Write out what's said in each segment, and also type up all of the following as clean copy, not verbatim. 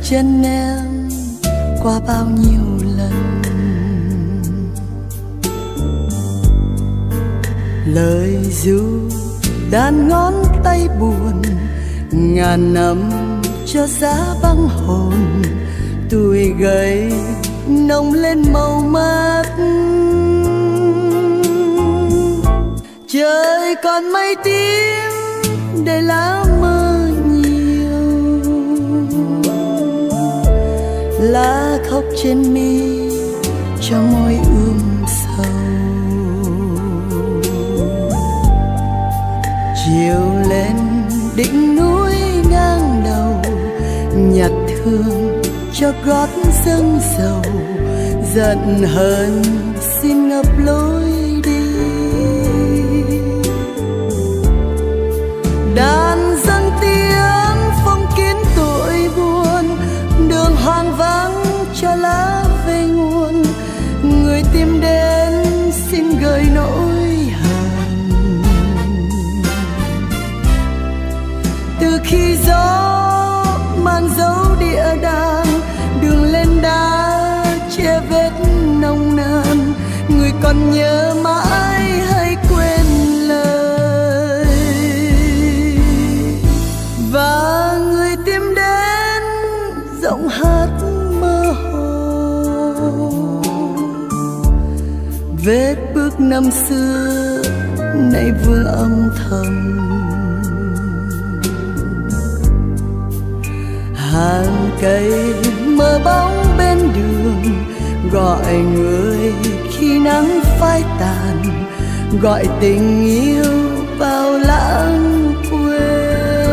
chân em qua bao nhiêu lần. Lời ru đàn ngón tay buồn, ngàn năm cho giá băng hồn. Tuổi gầy nồng lên màu mắt, trời còn mây tím để lá mơ nhiều. Lá khóc trên mi cho môi sầu. Chiều lên đỉnh núi ngang đầu, nhặt thương cho gót dâng dầu. Giận hờn xin ngập lối đi. Đàn dâng tiếng phong kiến tuổi buồn, đường hoang vắng cho lá về nguồn. Người tìm đến xin gửi nỗi hờn. Từ khi gió mang dấu địa đàng, đường lên đá che vết nồng nàn. Người còn nhớ mãi hay quên lời, và người tìm đến giọng hát mơ hồ. Vết bước năm xưa nay vương âm thầm. Hàng cây mơ bóng bên đường, gọi người khi nắng phai tàn. Gọi tình yêu vào lãng quên.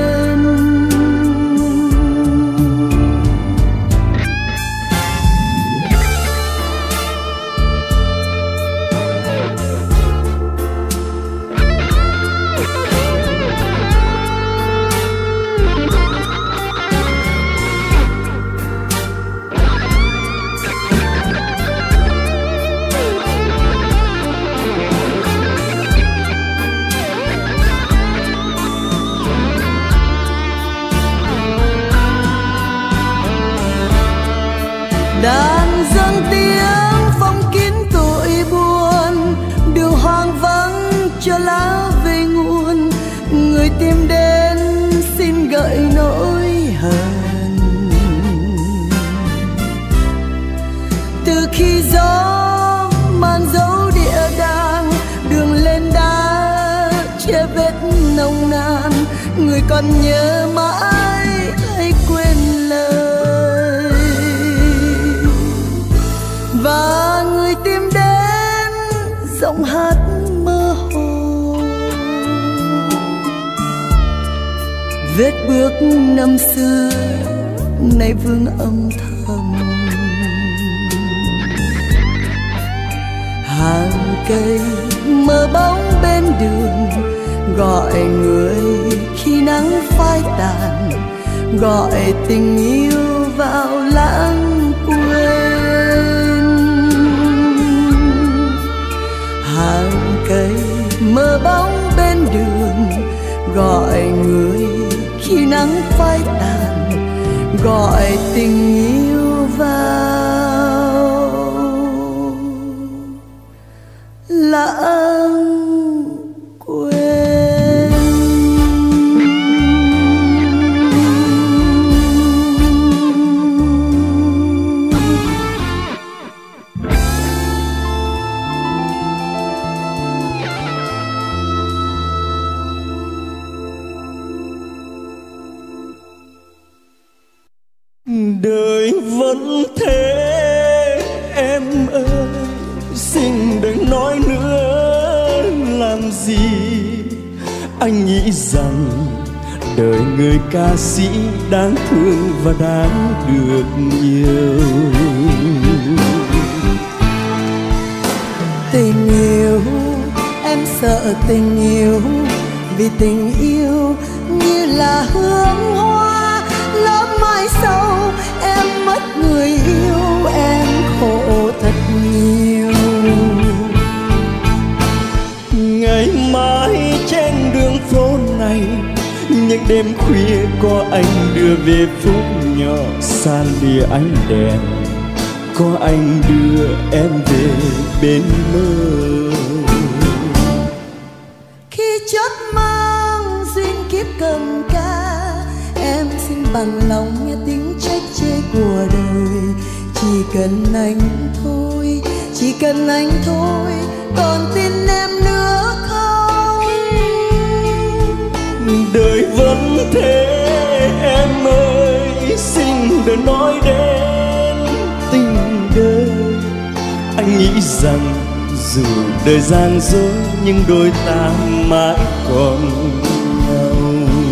Đàn dâng tiếng phong kín tuổi buồn, đường hoang vắng cho lá về nguồn. Người tìm đến xin gợi nỗi hờn. Từ khi gió mang dấu địa đàng, đường lên đá che vết nồng nàn. Người còn nhớ mãi hay quên lời, và người tìm đến giọng hát mơ hồ. Vết bước năm xưa nay vương âm thầm. Hàng cây mơ bóng bên đường, gọi người khi nắng phai tàn. Gọi tình yêu vào lãng quên. Hàng cây mơ bóng bên đường, gọi người khi nắng phai tàn. Gọi tình yêu vào lãng quên. Đời vẫn thế em ơi, xin đừng nói nữa làm gì. Anh nghĩ rằng đời người ca sĩ đáng thương và đáng được yêu. Tình yêu, em sợ tình yêu, vì tình yêu như là hương hoa lắm mãi sâu. Em mất người yêu, em khổ thật nhiều. Ngày mai trên đường phố này, những đêm khuya có anh đưa về phút nhỏ xa lìa ánh đèn, có anh đưa em về bên mơ. Khi chót mang duyên kiếp cầm ca, em xin bằng lòng nghe tiếng trách chê của đời. Chỉ cần anh thôi, chỉ cần anh thôi, còn tin em nữa không? Đời vẫn thế em ơi, xin đừng nói đến tình đời. Anh nghĩ rằng dù đời gian dối nhưng đôi ta mãi còn nhau.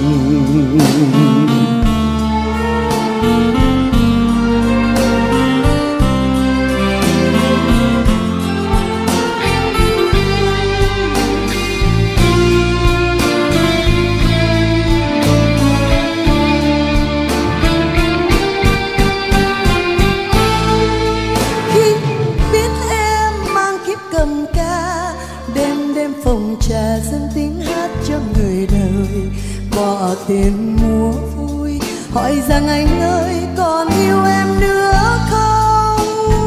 Trà dâng tiếng hát cho người đời, bỏ tiền mua vui, hỏi rằng anh ơi còn yêu em nữa không?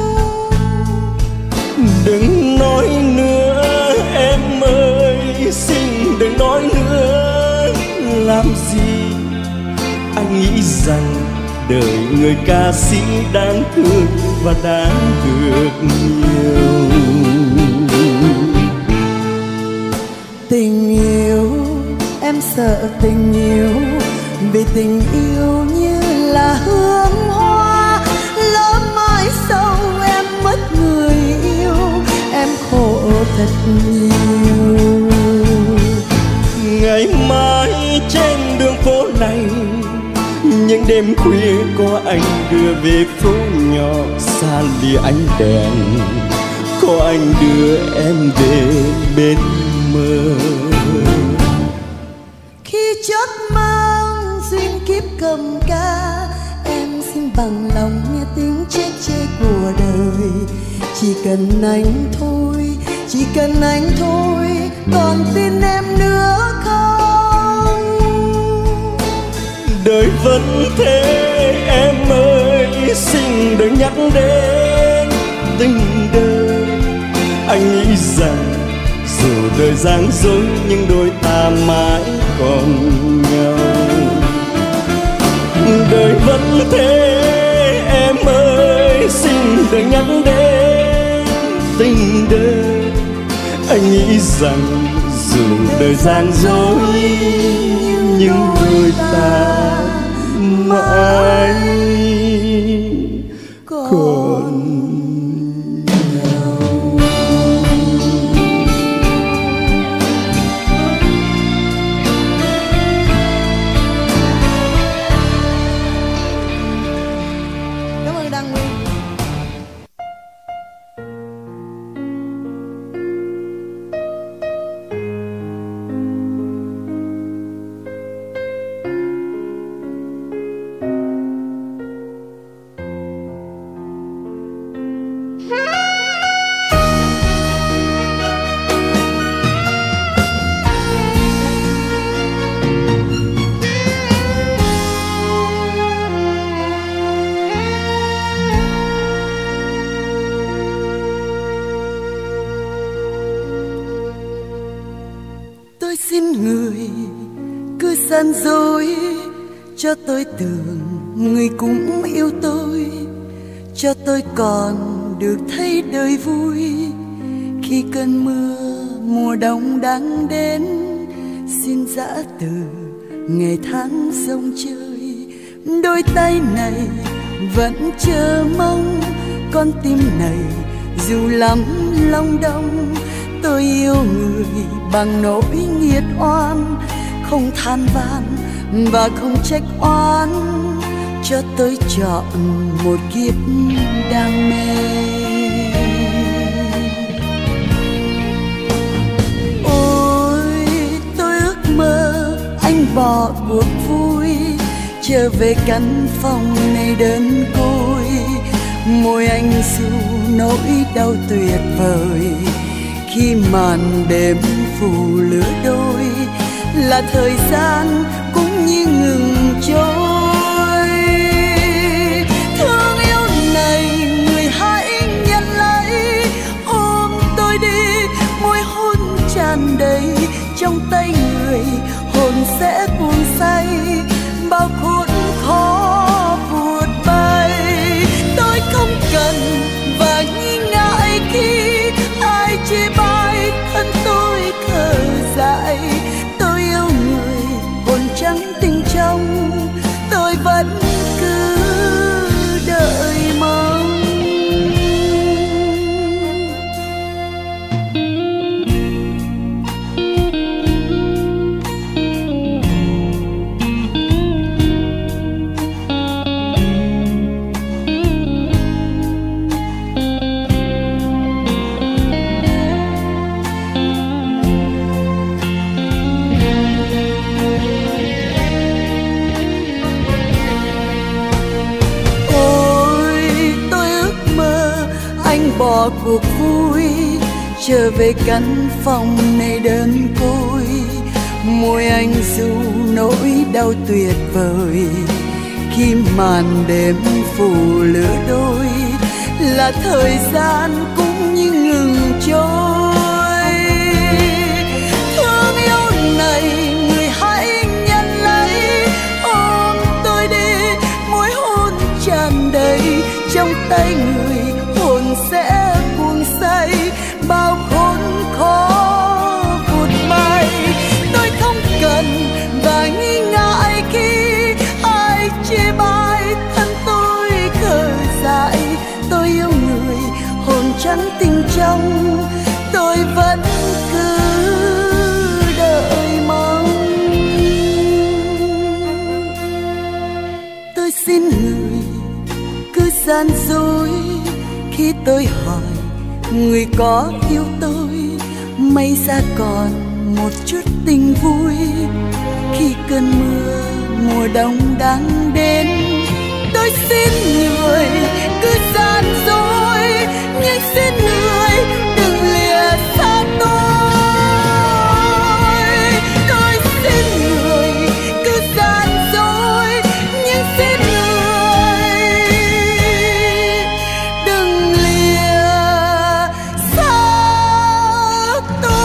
Đừng nói nữa em ơi, xin đừng nói nữa. Làm gì anh nghĩ rằng đời người ca sĩ đáng thương và đáng được nhiều. Tình yêu, em sợ tình yêu, vì tình yêu như là hương hoa, lỡ mãi sau em mất người yêu, em khổ thật nhiều. Ngày mai trên đường phố này, những đêm khuya có anh đưa về phố nhỏ xa lìa ánh đèn, có anh đưa em về bên mơ. Khi chót mang duyên kiếp cầm ca, em xin bằng lòng nghe tiếng trách chê của đời. Chỉ cần anh thôi, chỉ cần anh thôi, còn tin em nữa không? Đời vẫn thế em ơi, xin đừng nhắc đến tình đời. Anh nghĩ rằng dù đời gian dối nhưng đôi ta mãi còn nhau. Đời vẫn thế em ơi, xin đừng nhắc đến tình đời. Anh nghĩ rằng dù đời gian dối nhưng đôi ta mãi còn. Gian dối cho tôi tưởng người cũng yêu tôi, cho tôi còn được thấy đời vui. Khi cơn mưa mùa đông đang đến, xin dã từ ngày tháng sông chơi. Đôi tay này vẫn chờ mong, con tim này dù lắm lòng đông. Tôi yêu người bằng nỗi nghiệt oan, không than van và không trách oan, cho tôi chọn một kiếp đam mê. Ôi tôi ước mơ anh bỏ cuộc vui, trở về căn phòng này đơn côi. Môi anh ru nỗi đau tuyệt vời, khi màn đêm phủ lứa đôi là thời gian cũng như ngừng trôi. bỏ cuộc vui, trở về căn phòng này đơn côi. Môi anh ru nỗi đau tuyệt vời, khi màn đêm phủ lửa đôi, là thời gian cũng như ngừng trôi. Thương yêu này người hãy nhận lấy, ôm tôi đi, môi hôn tràn đầy, trong tay người hồn sẽ buông say, bao khốn khó vụt bay. Tôi không cần và nghi ngại khi ai chê bai, thân tôi khờ dại. Tôi yêu người hồn trắng tình trong, tôi vẫn cứ đợi mong. Tôi xin người cứ gian dối khi tôi hỏi người có yêu tôi, may ra còn một chút tình vui. Khi cơn mưa mùa đông đang đến, tôi xin người cứ gian dối, nhưng xin người đừng lìa xa tôi. Tôi xin người cứ gian dối, nhưng xin người đừng lìa xa tôi.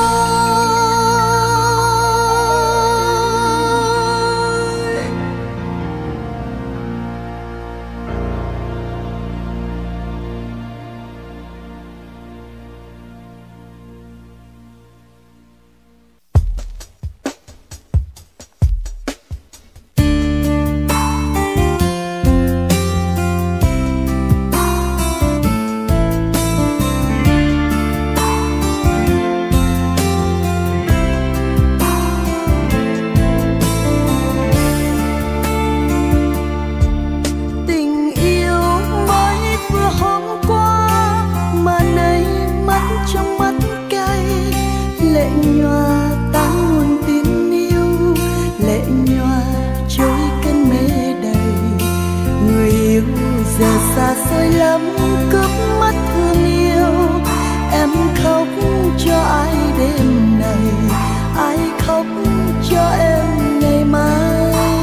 Giờ xa xôi lắm cướp mất thương yêu, em khóc cho ai đêm này, ai khóc cho em ngày mai.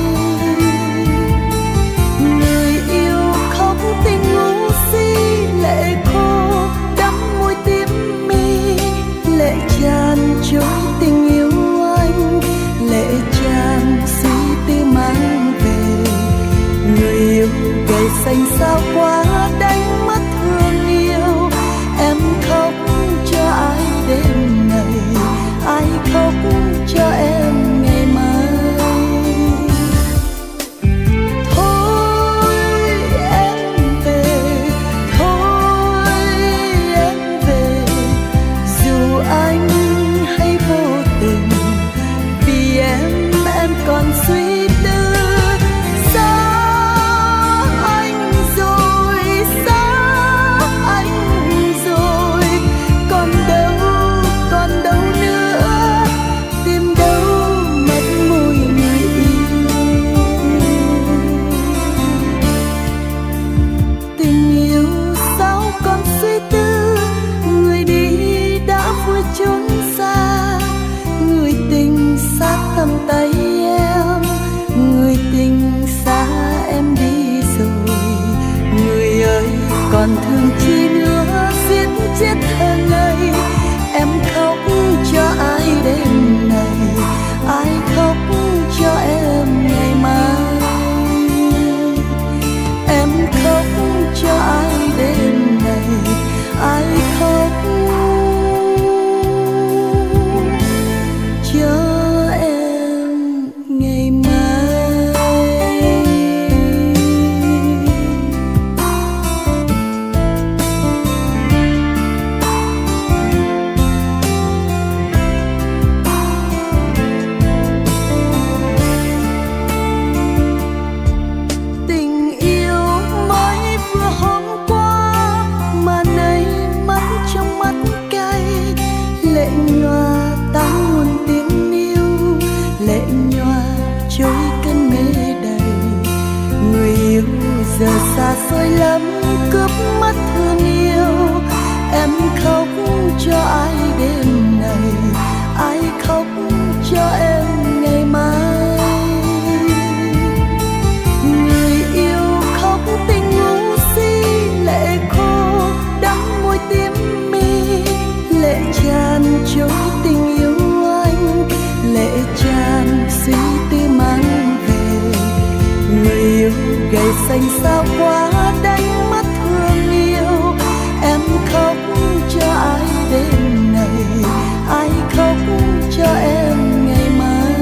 Người yêu khóc tình ngu si, lệ khô đắm môi tím mi, lệ tràn trôi tình yêu anh, lệ tràn suy tư mang về. Người yêu gầy xanh sao quá đánh mất thương yêu, em khóc cho ai đêm này, ai khóc cho em ngày mai. Thôi em về, thôi cành sao quá đánh mất thương yêu. Em khóc cho ai đêm này, ai khóc cho em ngày mai.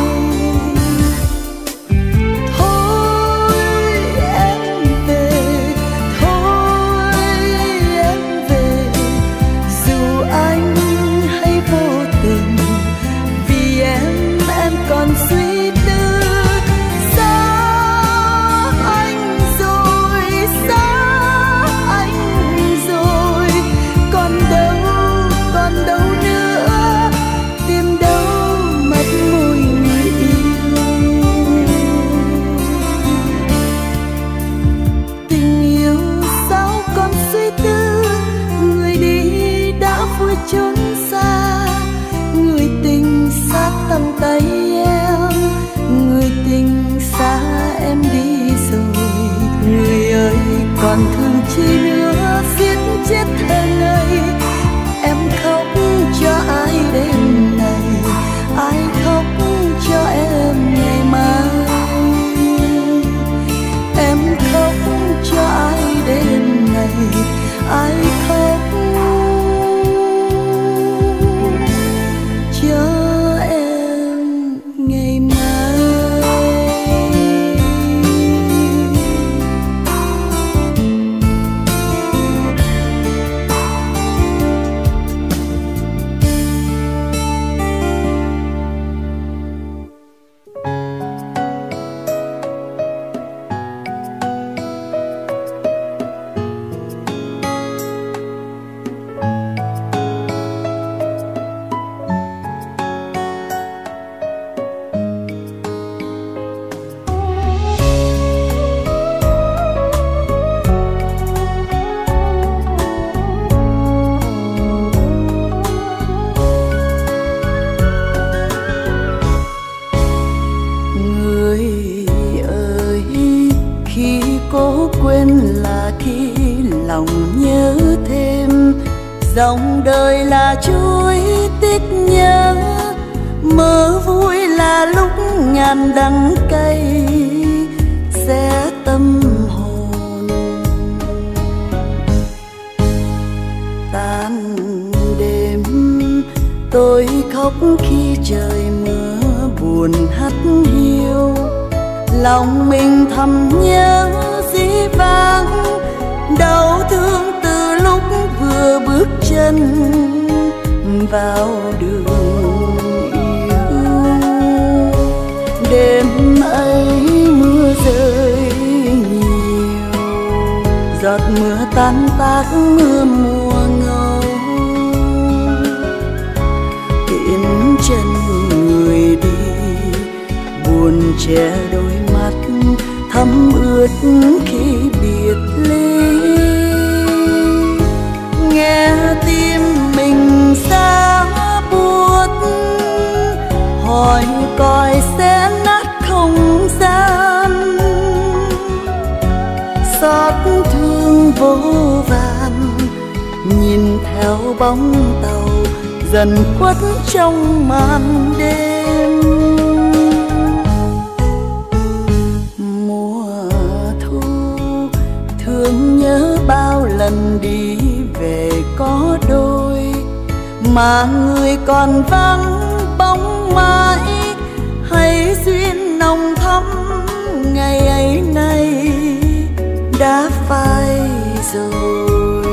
Thôi em về, thôi em về, dù anh hay vô tình, vì em còn suy tư. Xa anh rồi, xa anh rồi, còn đâu nữa, tìm đâu mất môi người yêu. Tình yêu sao còn suy tư, người đi đã vui trốn xa, người tình xa tầm tay em, người tình xa em đi rồi. Người ơi còn thương chi nữa, giết chết thơ ngây. Em khóc cho ai đêm này, ai khóc cho em ngày mai. Em khóc cho ai đêm này, ai khóc cho em ngày mai. Dòng đời là chuối tích nhớ, mơ vui là lúc ngàn đắng cay xé tâm hồn. Tan đêm tôi khóc khi trời mưa buồn hắt hiu, lòng mình thầm nhớ dĩ vãng, đau thương từ lúc vừa bước chân vào đường yêu. Đêm ấy mưa rơi nhiều, giọt mưa tan tác mưa mùa ngâu, tiễn chân người đi buồn che đôi mắt thấm ướt khi biệt ly. Nghe tim mình xa buốt, hỏi còi sẽ nát không gian, xót thương vô vàn, nhìn theo bóng tàu dần khuất trong màn đêm. Mùa thu thương nhớ bao lần đi về có đôi, mà người còn vắng bóng mãi, hay duyên nồng thắm ngày ấy nay đã phai rồi.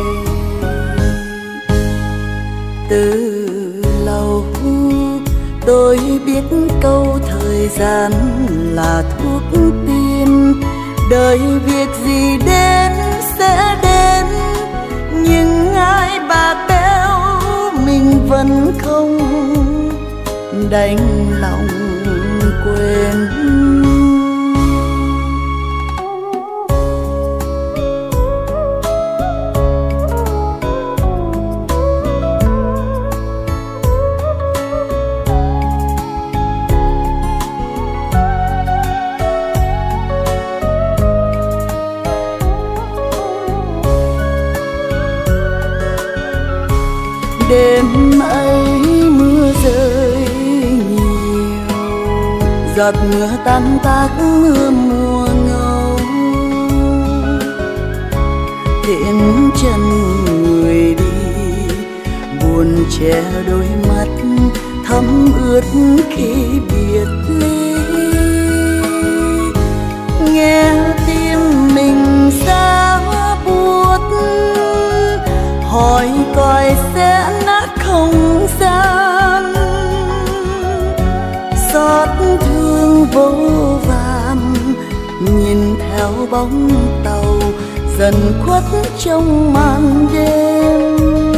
Từ lâu tôi biết câu thời gian là thuốc tiên, đời việc gì đến sẽ đến, nhưng ai bạc bẽo mình vẫn không đành lòng quên. Đêm ấy mưa rơi nhiều, giọt mưa tan tác mưa mùa ngâu, tiễn chân người đi, buồn che đôi mắt thấm ướt khi biệt ly. Nghe tim mình giá buốt, hỏi coi sẽ nát không gian. Xót thương vô vàn, nhìn theo bóng tàu dần khuất trong màn đêm.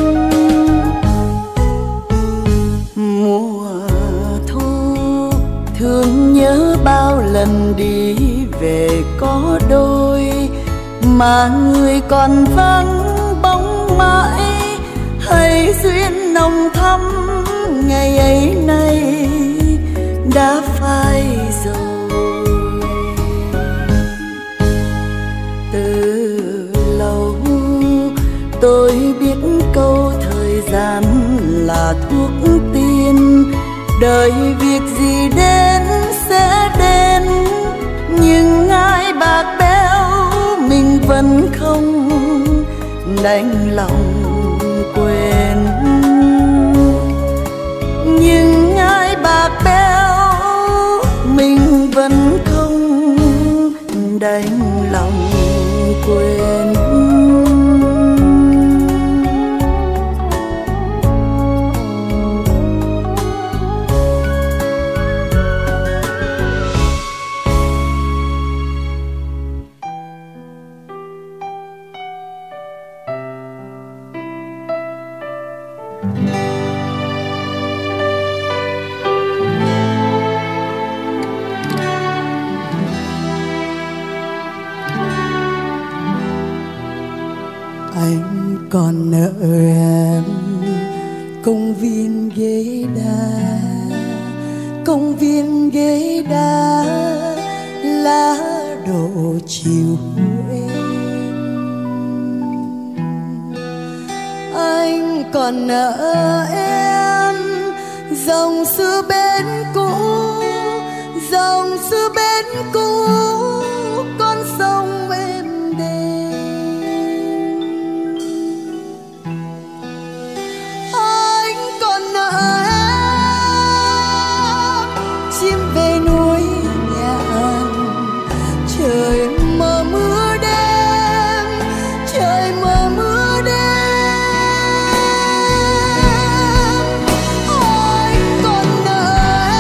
Mùa thu thương nhớ bao lần đi về có đôi, mà người còn vắng bóng mãi. Hay duyên nồng thắm ngày ấy nay đã phai rồi. Từ lâu tôi biết câu thời gian là thuốc tiên, đời việc gì đến sẽ đến, nhưng ai bạc béo mình vẫn không đành lòng quên. Nhưng ai bạc béo mình vẫn không đành lòng quên. Anh còn nợ em công viên ghế đá, công viên ghế đá lá đổ chiều em. Anh còn nợ em dòng xưa bên cũ, dòng xưa bên cũ con sông êm đềm. Anh còn nợ em chim về núi nhạn, trời mờ mưa đêm, trời mờ mưa đêm. Anh còn nợ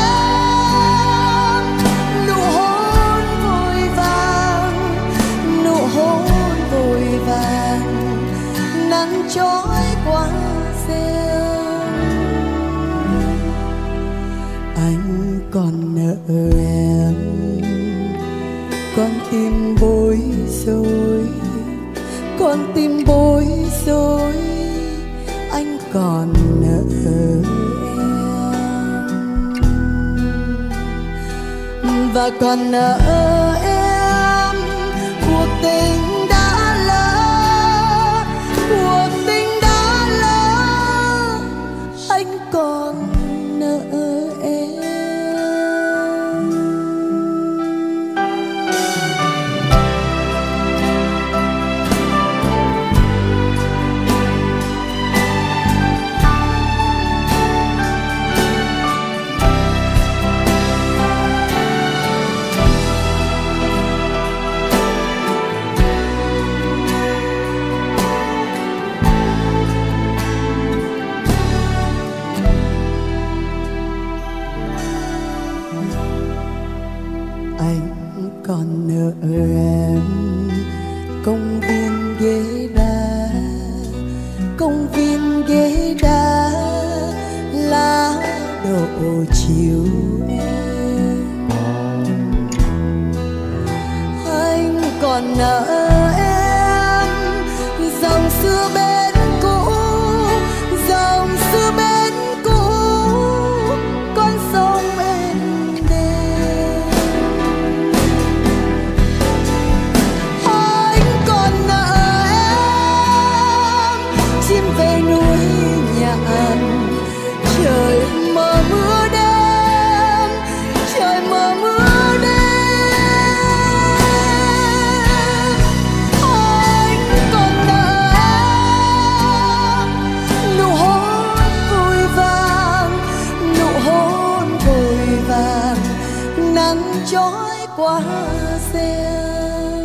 em nụ hôn vội vàng, nụ hôn vội vàng, nắng trói qua rêu. Anh còn nợ em con tim bối rối, con tim bối rối. Anh còn nợ em và còn nợ em cuộc tình đã lỡ, cuộc tình đã lỡ. Anh còn nợ em. Anh còn nợ em công viên ghế đá, công viên ghế đá lá đổ chiều em. Anh còn nợ em dòng xưa bên cũ, dòng xưa bên cũ con sông êm đềm. Anh còn nợ em chim về núi nhạn, trời mờ mưa đêm, trời mờ mưa đêm. Anh còn nợ trôi qua xem.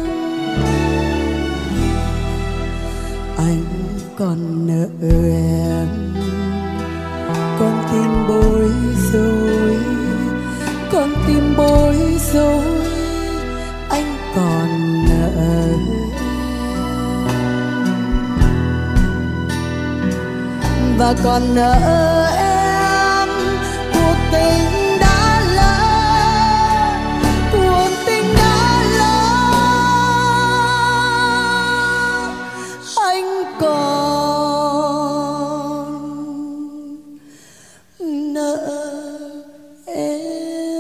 Anh còn nợ em, con tim bối rối, con tim bối rối, anh còn nợ. Và còn nợ em cuộc tình đã lỡ, cuộc tình đã lỡ, anh còn nợ em.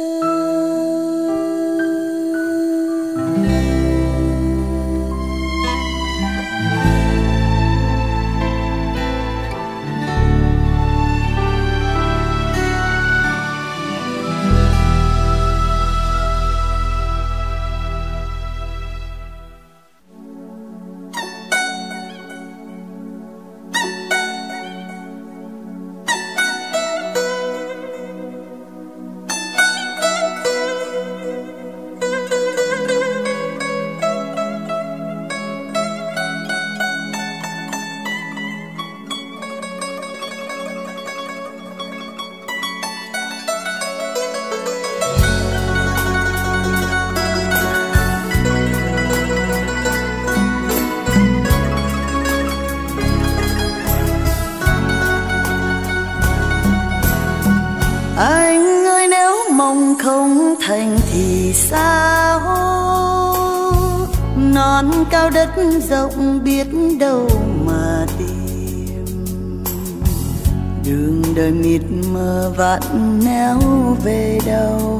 Anh ơi nếu mong không thành thì sao, non cao đất rộng biết đâu mà tìm. Đường đời mịt mờ vạn nẻo về đâu,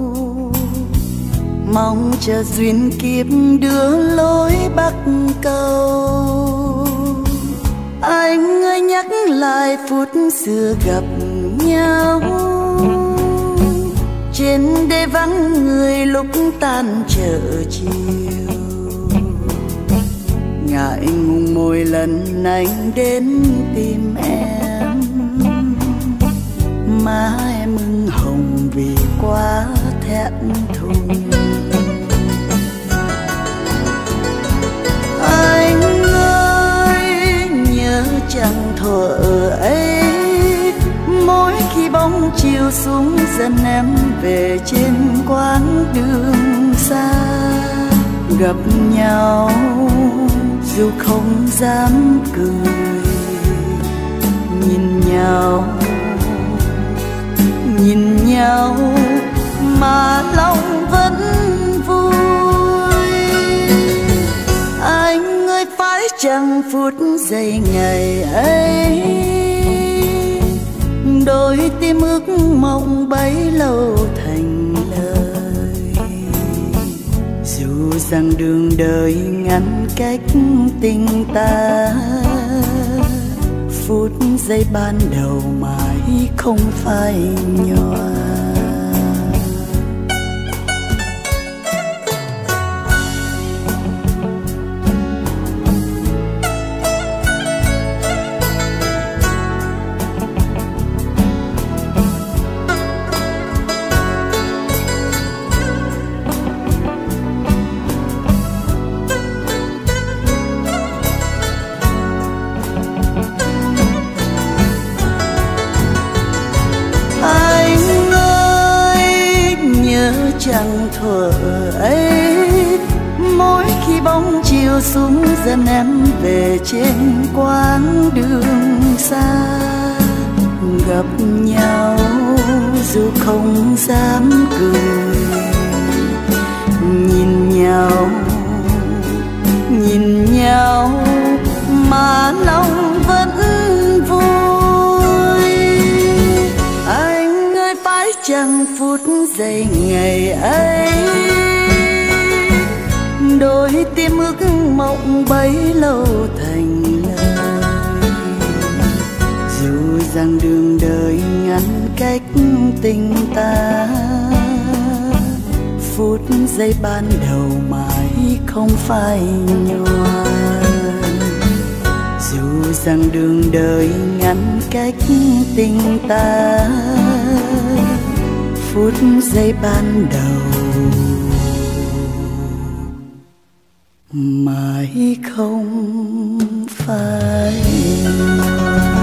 mong chờ duyên kiếp đưa lối bắc cầu. Anh ơi nhắc lại phút xưa gặp nhau, trên đê vắng người lúc tan chợ chiều. Ngại ngùng môi lần anh đến tìm em, má em ửng hồng vì quá thẹn thùng. Anh ơi nhớ chẳng thuở ấy, mỗi khi bóng chiều xuống dần em về trên quãng đường xa. Gặp nhau dù không dám cười, nhìn nhau mà lòng vẫn vui. Anh ơi phải chăng phút giây ngày ấy, đôi tim ước mộng bấy lâu thành lời. Dù rằng đường đời ngăn cách tình ta, phút giây ban đầu mãi không phai nhòa. Chẳng thuở ấy, mỗi khi bóng chiều xuống dần em về trên quãng đường xa. Gặp nhau dù không dám cười, nhìn nhau mà lòng vẫn vui. Anh ơi phải chăng phút giây ngày ấy, đôi tim ước mộng bấy lâu thành lời. Dù rằng đường đời ngăn cách tình ta, phút giây ban đầu mãi không phai nhòa. Dù rằng đường đời ngăn cách tình ta, phút giây ban đầu mãi không phai nhòa.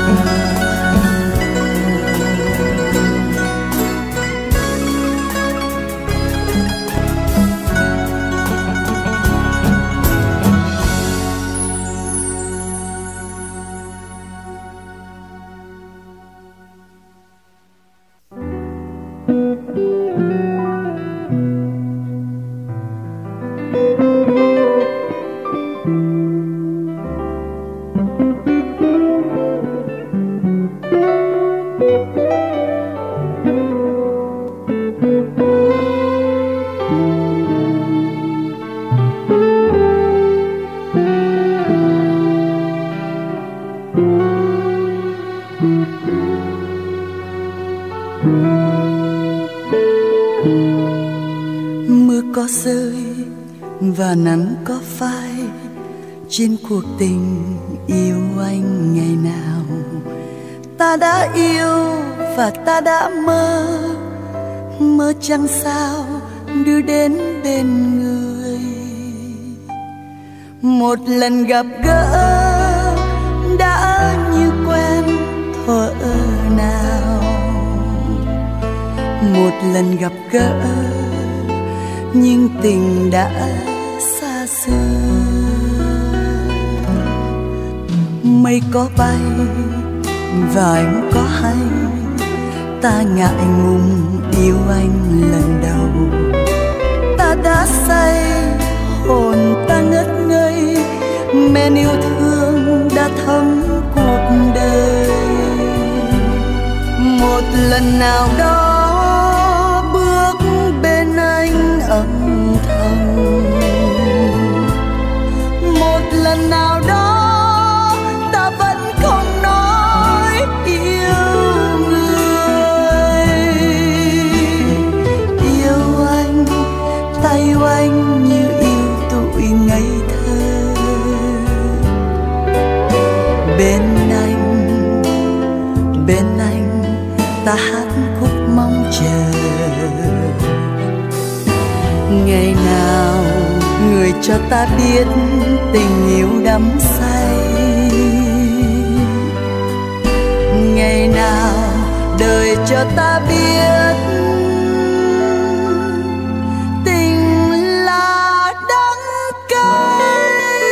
Mưa có rơi và nắng có phai trên cuộc tình yêu anh ngày nào. Ta đã yêu và ta đã mơ, mơ chẳng sao đưa đến bên người. Một lần gặp gỡ đã như quen thuở nào. Một lần gặp gỡ nhưng tình đã xa xưa. Mây có bay và anh có hay, ta ngại ngùng yêu anh lần đầu. Ta đã say, hồn ta ngất ngây, men yêu thương đã thấm cuộc đời. Một lần nào đó bước bên anh âm thầm, một lần nào đó ta vẫn không nói yêu người. Yêu anh, ta yêu anh như yêu tuổi ngây thơ. Bên anh ta hát khúc mong chờ. Ngày nào người cho ta biết tình yêu đắm say. Ngày nào đời cho ta biết tình là đắng cay.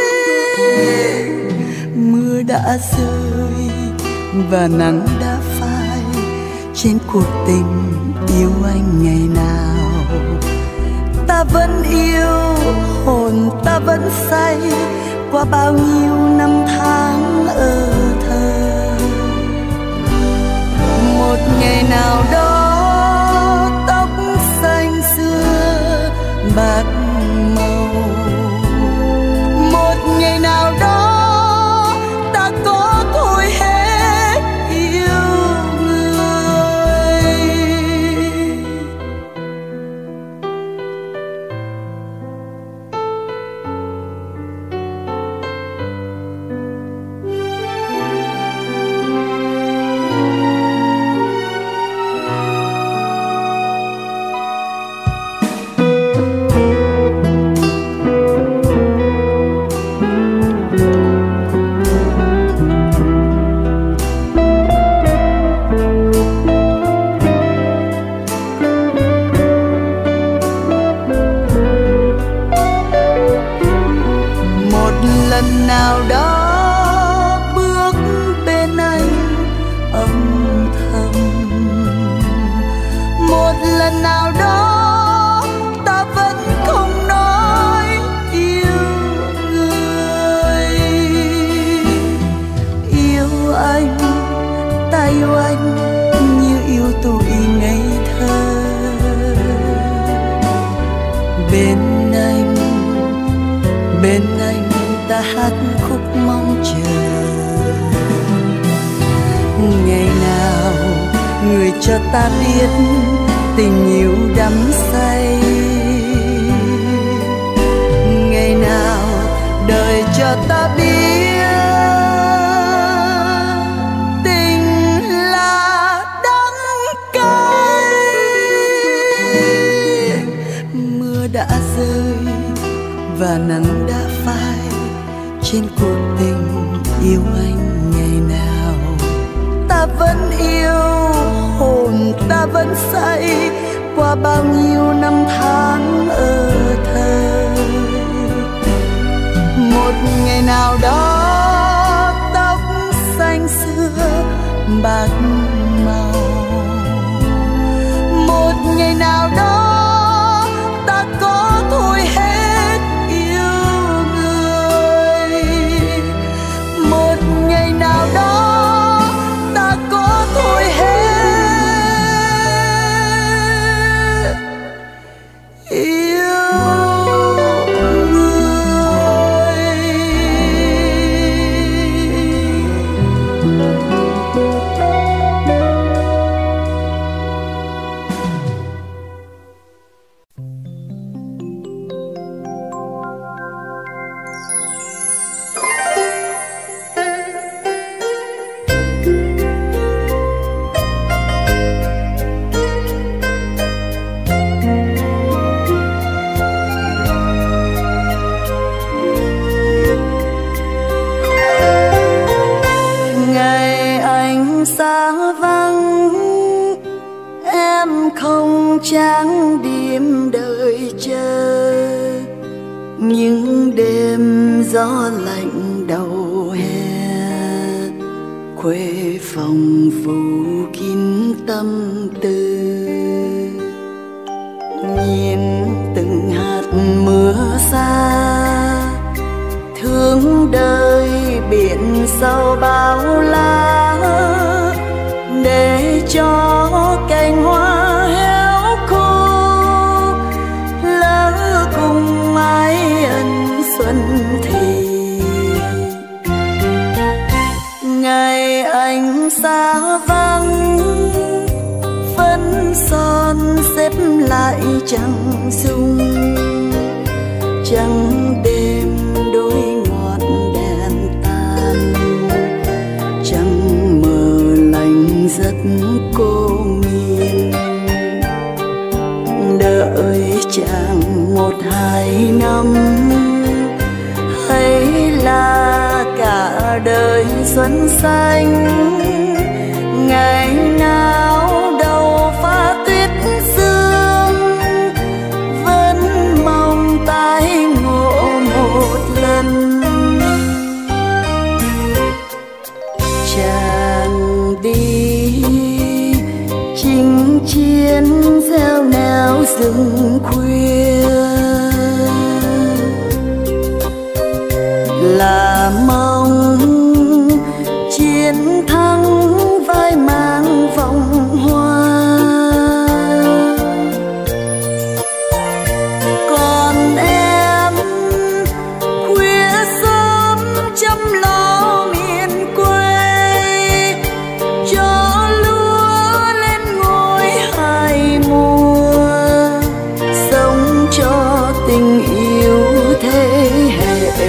Mưa đã rơi và nắng đã phai trên cuộc tình yêu anh ngày nào. Ta vẫn yêu, hồn ta vẫn say qua bao nhiêu năm tháng ở thơ. Một ngày nào đó tóc xanh xưa bạc màu. Một ngày nào đó ta có thôi hết yêu người. Lần nào đó bước bên anh âm thầm, một lần nào đó ta vẫn không nói yêu người. Yêu anh, ta yêu anh như yêu tuổi ngây thơ. Bên anh ta hát khúc mong chờ. Ngày nào người cho ta biết tình yêu đắm say. Ngày nào đời cho ta biết tình là đắng cay. Mưa đã rơi và nắng ta vẫn yêu, hồn ta vẫn say qua bao nhiêu năm tháng ở thơ. Một ngày nào đó tóc xanh xưa bạc màu, một ngày nào đó ta có thôi hết yêu người, một ngày nào đó ta có thôi hết yêu người. Không trang điểm đợi chờ những đêm gió lạnh đầu hè, khuê phòng phủ kín tâm tư, nhìn từng hạt mưa xa, thương đời biển sâu bao la, để cho cành hoa héo khô lỡ cùng ai ân xuân thì. Ngày anh xa vắng phấn son xếp lại chẳng dung, trăng đêm đôi ngọn đèn tan, trăng mờ lạnh rất cô miên. Đợi chàng 1-2 năm hay là cả đời xuân xanh, ngày nào đầu pha tuyết sương vẫn mong tái ngộ một lần. Chàng đi chinh chiến gieo neo rừng khuya, là mong chiến thắng vai mang vòng hoa. Còn em khuya sớm chăm lo miền quê, cho lúa lên ngôi 2 mùa, sống cho tình yêu thế hệ.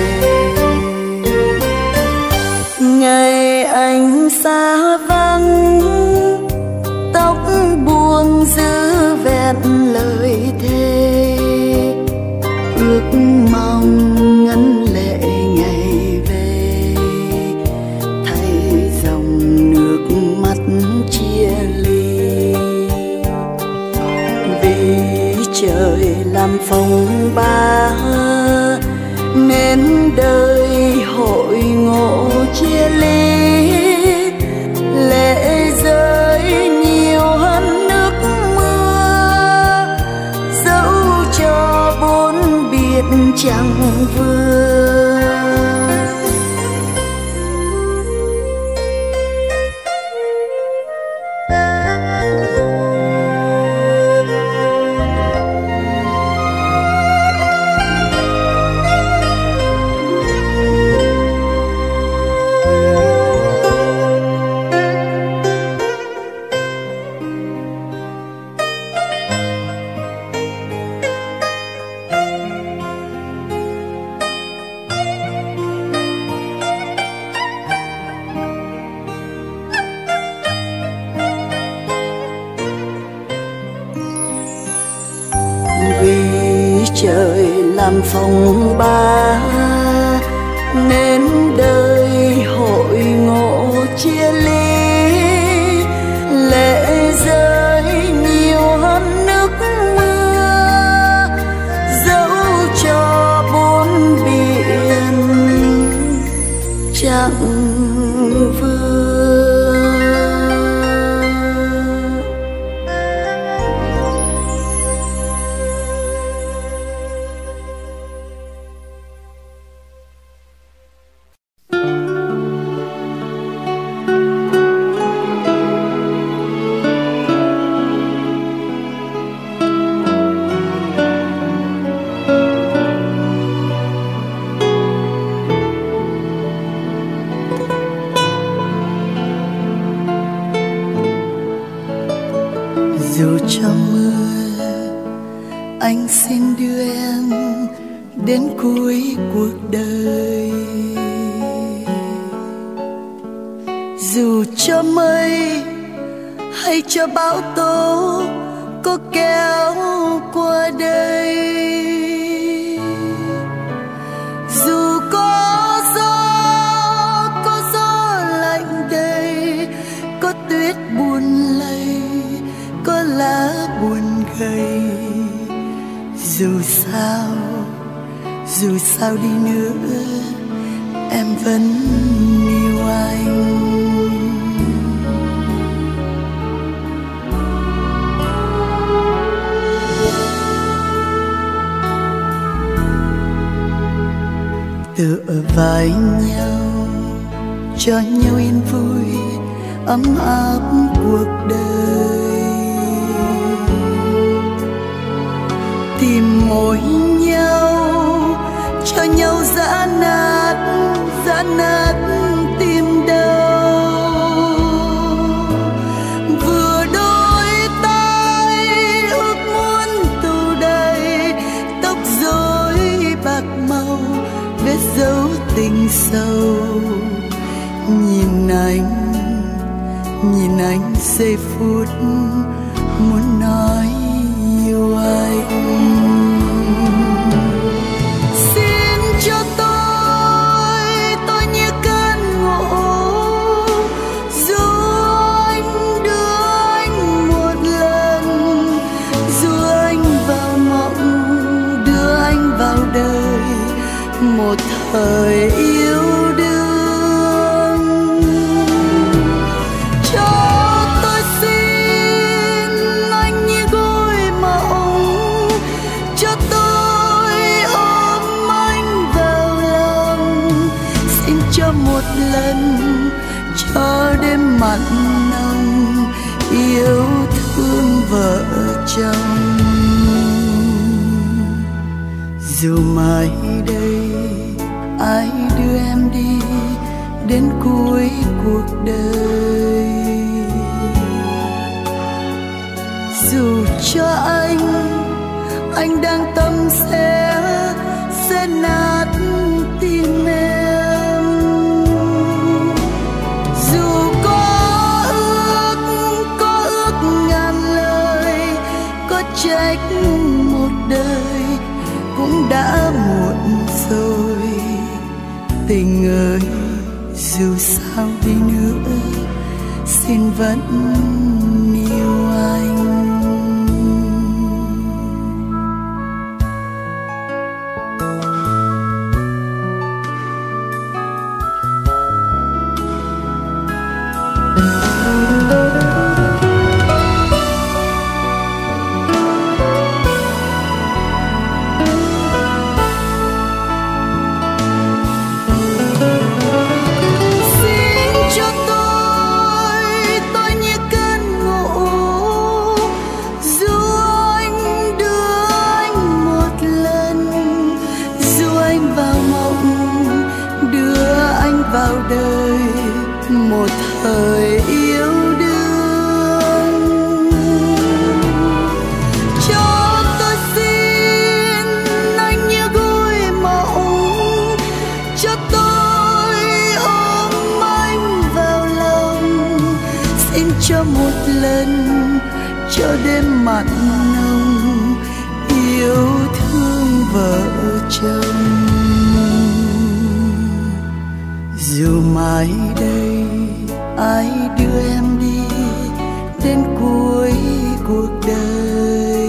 Ngày anh xa vắng tóc buông giữ vẹn lời thề, ước mong ngân lệ ngày về, thay dòng nước mắt chia ly. Vì trời làm phong ba nên đời hội ngộ chia ly, lệ rơi nhiều hơn nước mưa, dẫu cho bốn biển chẳng vừa. Trời làm phong ba nên đời hội ngộ chia ly, Dù cho mưa, anh xin đưa em đến cuối cuộc đời. Dù cho mây hay cho bão tố có kéo qua đây, dù có gió lạnh đầy, có tuyết buồn lầy, có lá buồn gầy. Dù sao đi nữa em vẫn yêu anh. Tựa vai nhau cho nhau yên vui ấm áp cuộc đời, tìm môi nhau cho nhau giã nát tim đau. Vừa đôi tay ước muốn tù đầy, tóc rối bạc màu vết dấu tình sâu. Nhìn anh giây phút muốn nói yêu anh. Xin cho tôi như cơn ngộ, dù anh đưa anh một lần, dù anh vào mộng đưa anh vào đời một thời yêu đương. Cho tôi xin anh như gối mộng, cho tôi ôm anh vào lòng. Xin cho một lần cho đêm mặn nồng yêu thương vợ chồng. Dù mai đây ai đưa em đi đến cuối cuộc đời, dù cho anh đang tâm sẽ nát tim em. Dù có ước ngàn lời, có trách một đời cũng đã muộn rồi. Tình ơi, dù sao đi nữa xin vẫn yêu anh. Vào đời một thời yêu đương. Cho tôi xin anh như gối mộng, cho tôi ôm anh vào lòng. Xin cho một lần cho đêm mặn nồng yêu thương vợ chồng. Dù mai đây ai đưa em đi đến cuối cuộc đời,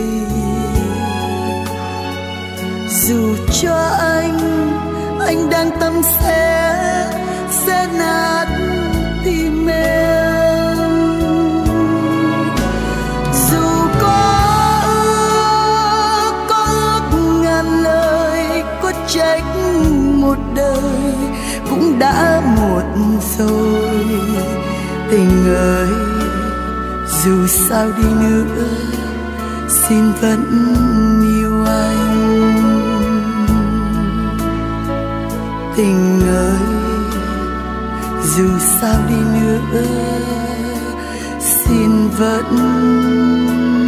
dù cho anh đang tâm sẽ nát tim em. Dù có ước ngàn lời, có trách một đời cũng đã muộn rồi. Tình ơi, dù sao đi nữa xin vẫn yêu anh. Tình ơi, dù sao đi nữa xin vẫn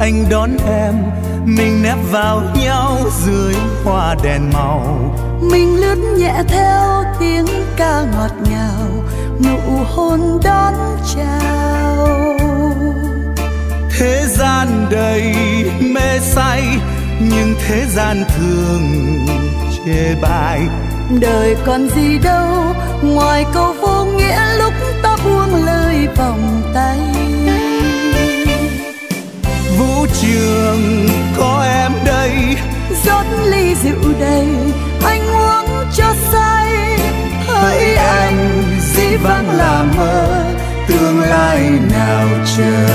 anh đón em, mình nép vào nhau dưới hoa đèn màu. Mình lướt nhẹ theo tiếng ca ngọt ngào, nụ hôn đón chào. Thế gian đầy mê say, nhưng thế gian thường chê bai. Đời còn gì đâu ngoài câu vô nghĩa lúc ta buông lời vòng tay. Vũ trường có em đây, rót ly rượu đầy, anh uống cho say. Hỡi anh dĩ vãng là mơ, tương lai nào chờ.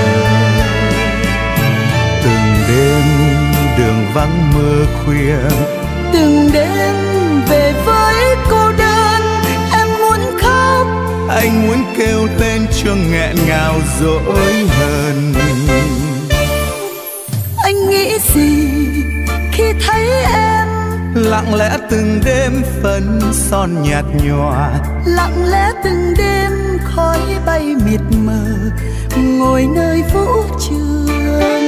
Từng đêm đường vắng mơ khuya, từng đêm về với cô đơn. Em muốn khóc, anh muốn kêu lên cho nghẹn ngào dỗi hờn. Anh nghĩ gì khi thấy em? Lặng lẽ từng đêm phấn son nhạt nhòa, lặng lẽ từng đêm khói bay mịt mờ, ngồi nơi vũ trường.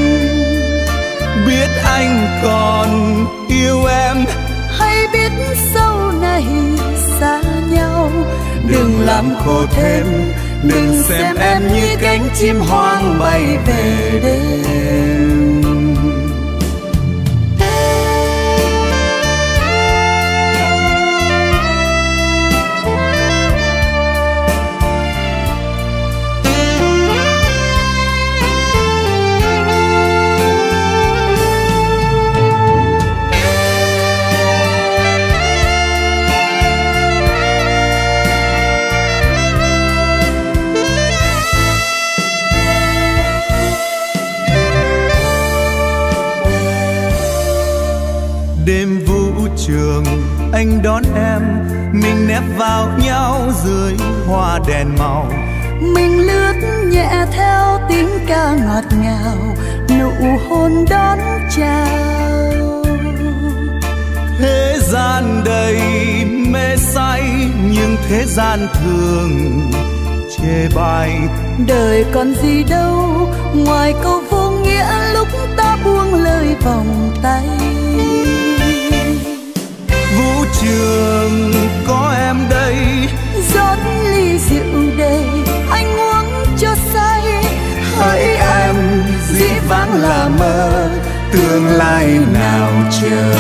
Biết anh còn yêu em, hay biết sau này xa nhau. Đừng làm khổ thêm, đừng xem em như cánh chim hoang bay về đêm. Đêm vũ trường anh đón em, mình nép vào nhau dưới hoa đèn màu. Mình lướt nhẹ theo tiếng ca ngọt ngào, nụ hôn đón chào. Thế gian đầy mê say, nhưng thế gian thường chê bai. Đời còn gì đâu ngoài câu vô nghĩa lúc ta buông lời vòng tay. Vũ trường có em đây, rót ly rượu đầy, anh uống cho say. Hỡi em dĩ vãng là mơ, tương lai nào chờ.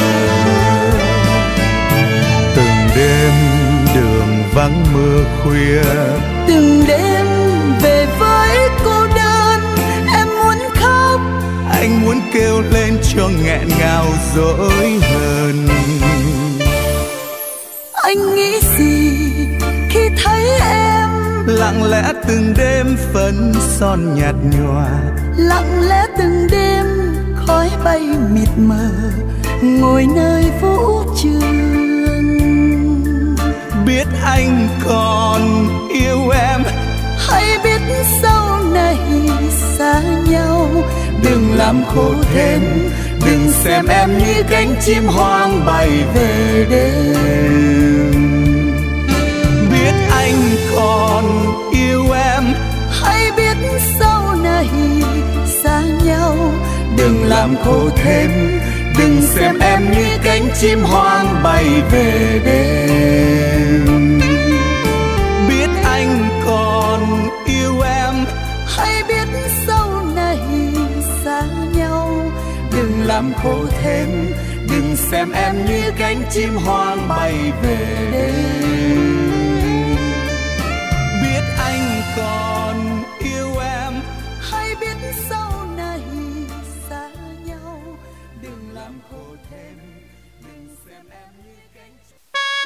Từng đêm đường vắng mưa khuya, từng đêm về với cô đơn. Em muốn khóc, anh muốn kêu lên cho nghẹn ngào dỗi hờn. Anh nghĩ gì khi thấy em? Lặng lẽ từng đêm phấn son nhạt nhòa, lặng lẽ từng đêm khói bay mịt mờ, ngồi nơi vũ trường. Biết anh còn yêu em, hay biết sau này xa nhau. Đừng làm khổ thêm, đừng xem em như cánh chim hoang bay về đêm. Biết anh còn yêu em, hay biết sau này xa nhau. Đừng làm khổ thêm, đừng xem em như cánh chim hoang bay về đêm. Biết anh còn yêu em, hay biết sau này xa nhau. Đừng làm khổ thêm, đừng xem em như cánh chim hoang bay về đêm. Biết anh còn yêu em, hay biết sau này xa nhau. đừng làm khổ thêm, đừng xem em như cánh chim.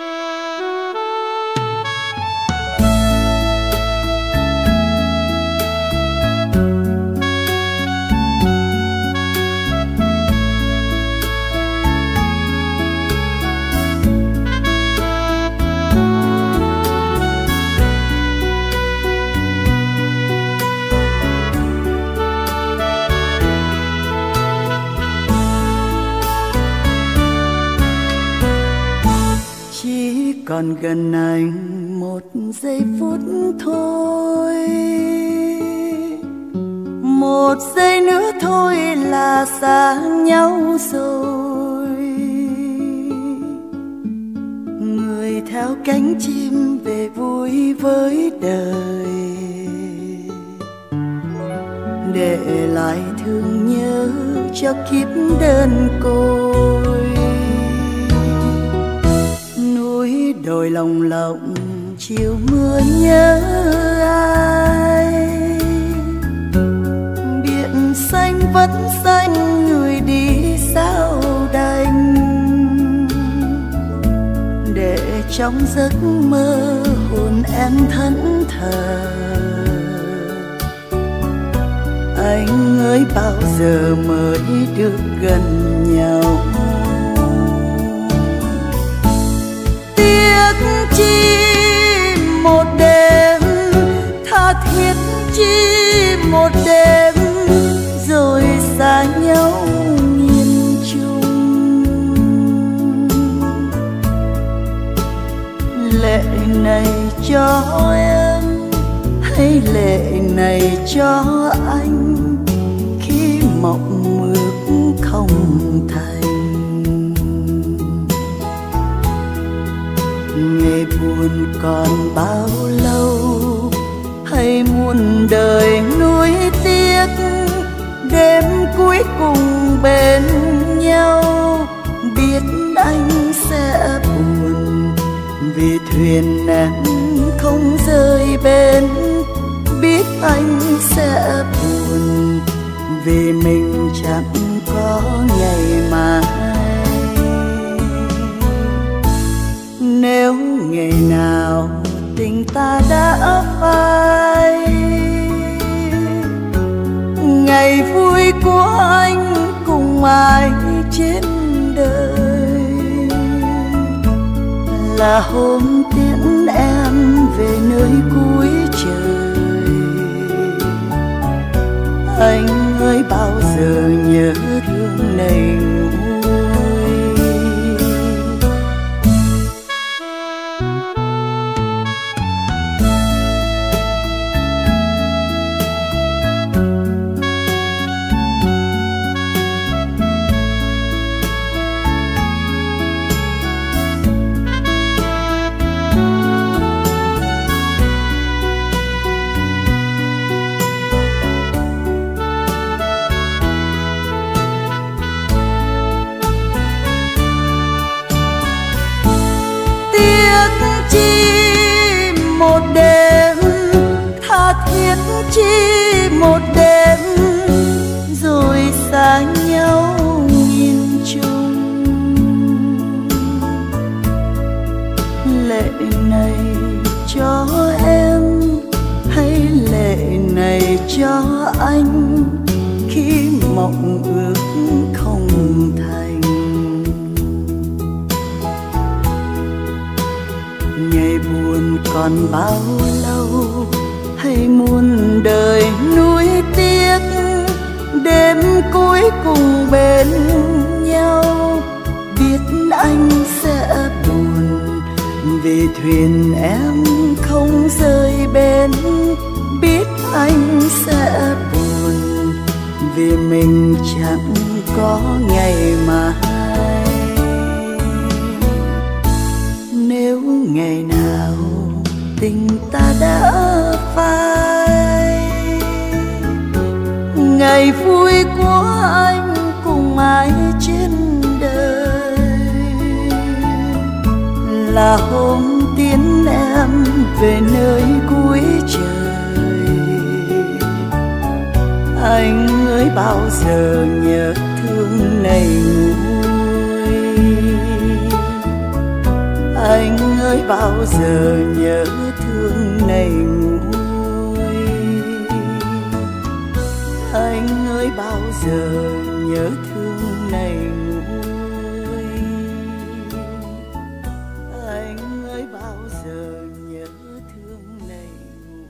Còn gần anh một giây phút thôi, Một giây nữa thôi là xa nhau rồi. Người theo cánh chim về vui với đời, để lại thương nhớ cho kiếp đơn côi. Núi đồi lồng lộng chiều mưa nhớ ai, biển xanh vẫn xanh người đi sao đành. Để trong giấc mơ hồn em thẫn thờ, anh ơi bao giờ mới được gần nhau. Tiếc chi một đêm, tha thiết chi một đêm, rồi xa nhau nhìn chung. Lệ này cho em hay lệ này cho anh, khi mộng ước không thành. Ngày buồn còn bao lâu, hay muôn đời nuối tiếc, đêm cuối cùng bên nhau. Biết anh sẽ buồn vì thuyền em không rời bến, biết anh sẽ buồn vì mình chẳng có ngày mai. Nếu ngày nào tình ta đã phai, ngày vui của anh cùng ai trên đời, là hôm tiễn em về nơi cuối trời. Anh ơi bao giờ nhớ thương này nguôi. Một đêm, tha thiết chi một đêm, rồi xa nhau nhìn chung. Lệ này cho em hay lệ này cho anh, khi mộng ước không thành. Ngày buồn còn bao lâu, hay muôn đời nuối tiếc, đêm cuối cùng bên nhau. Biết anh sẽ buồn vì thuyền em không rời bến, biết anh sẽ buồn vì mình chẳng có ngày mai. Nếu ngày nào tình ta đã phai, ngày vui của anh cùng ai trên đời, là hôm tiễn em về nơi cuối trời. Anh ơi bao giờ nhớ thương này nguôi. Anh ơi bao giờ nhớ thương này nguôi. Anh ơi bao giờ nhớ thương này nguôi. Anh ơi bao giờ nhớ thương này nguôi.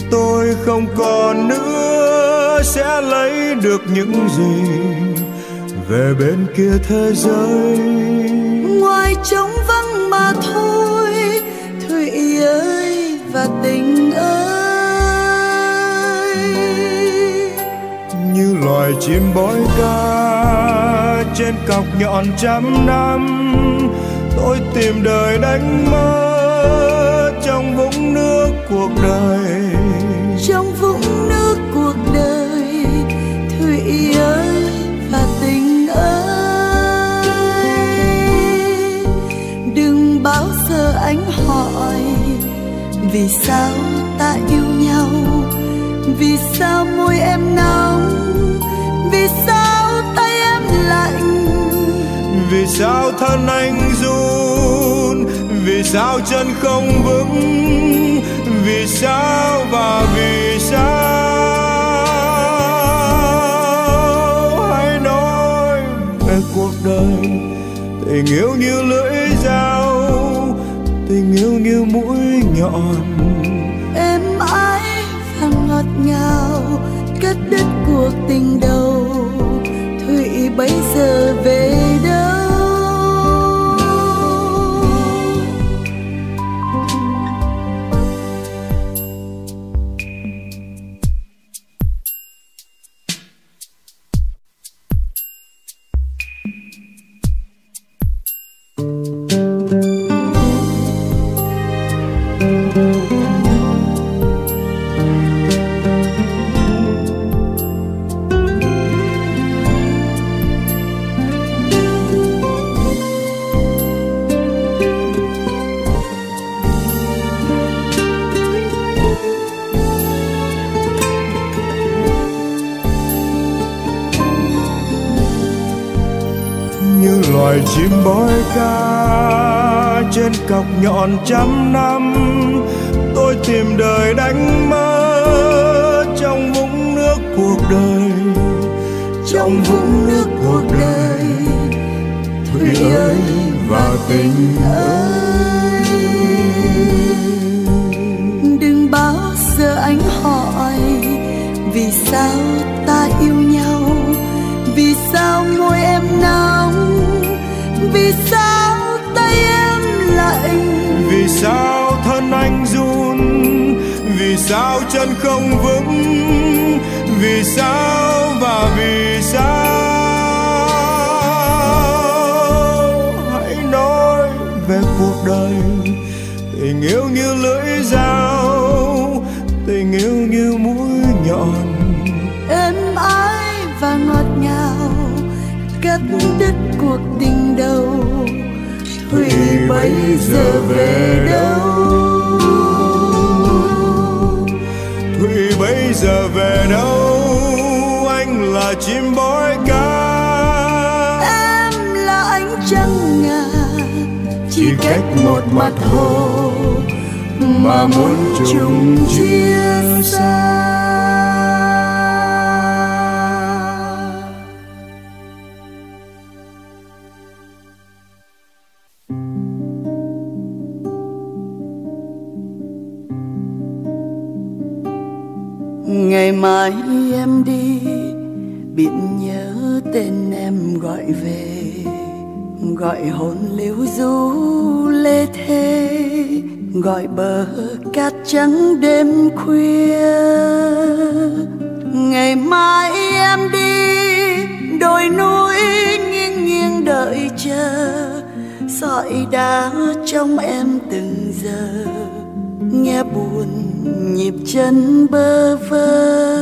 tôi không còn nữa sẽ lấy được những gì về bên kia thế giới. Ngoài trống vắng mà thôi, Thủy ơi và tình ơi. Như loài chim bói ca trên cọc nhọn trăm năm, tôi tìm đời đánh mất trong vũng nước cuộc đời. Trong vũng nước cuộc đời, Thủy ơi và tình ơi. Đừng bao giờ anh hỏi vì sao ta yêu nhau, vì sao môi em nóng, vì sao tay em lạnh, vì sao thân anh run, vì sao chân không vững, vì sao và vì sao. Hãy nói về cuộc đời, tình yêu như lưỡi dao, tình yêu như mũi nhọn. Em ái và ngọt ngào, cắt đứt cuộc tình đầu. Thủy bây giờ về đâu? Loài chim bói ca trên cọc nhọn trăm năm, tôi tìm đời đánh mất trong vũng nước cuộc đời. Trong vũng nước cuộc đời, Thủy ơi và tình ơi. Đừng bao giờ anh hỏi vì sao ta yêu nhau, vì sao môi em nóng, vì sao tay em lạnh, vì sao thân anh run, vì sao chân không vững, vì sao và vì sao. Hãy nói về cuộc đời, tình yêu như lưỡi dao, tình yêu như mũi nhọn. Em ái và ngọt ngào, cắt đứt cuộc tình đầu. Thủy bây giờ về đâu? Thủy bây giờ về đâu? Anh là chim bói ca, em là ánh trăng ngà, chỉ cách một mặt hồ mà muốn chung chia xa. Ngày mai em đi, biết nhớ tên em gọi về, gọi hồn liễu ru lê thê, gọi bờ cát trắng đêm khuya. Ngày mai em đi, đồi núi nghiêng nghiêng đợi chờ, sỏi đá trong em từng giờ, nghe buồn nhịp chân bơ vơ.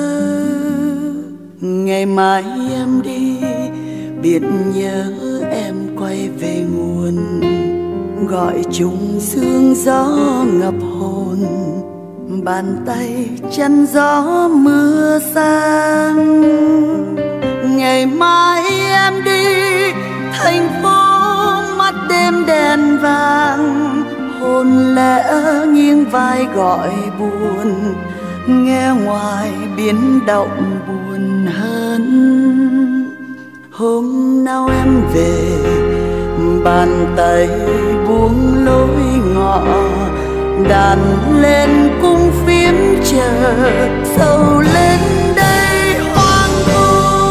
Ngày mai em đi, biết nhớ em quay về nguồn, gọi trùng sương gió ngập hồn, bàn tay chăn gió mưa sang. Ngày mai em đi, thành phố mắt đêm đèn vàng, hồn lẽ nghiêng vai gọi buồn, nghe ngoài biến động buồn hơn. Hôm nào em về, bàn tay buông lối ngọ, đàn lên cung phím chờ sầu lên đây hoang vu.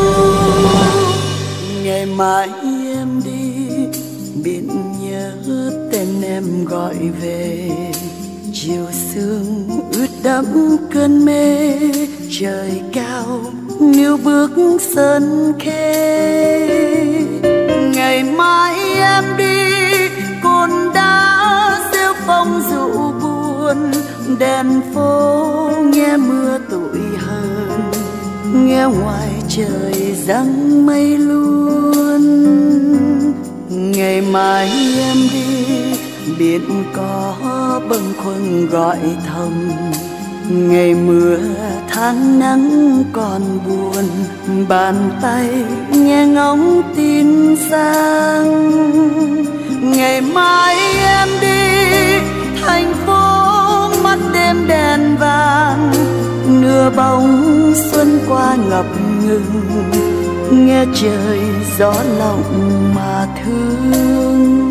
Ngày mai em đi biết nhớ tên em gọi về, chiều sương ướt đẫm cơn mê, trời cao níu bước sân khê. Ngày mai em đi cồn đá rêu phong dịu buồn, đèn phố nghe mưa tủi hờn, nghe ngoài trời giăng mây luôn. Ngày mai em đi biển có bâng khuâng gọi thầm, ngày mưa tháng nắng còn buồn, bàn tay nghe ngóng tin sang. Ngày mai em đi thành phố mắt đêm đèn vàng, nửa bóng xuân qua ngập ngừng, nghe trời gió lòng mà thương.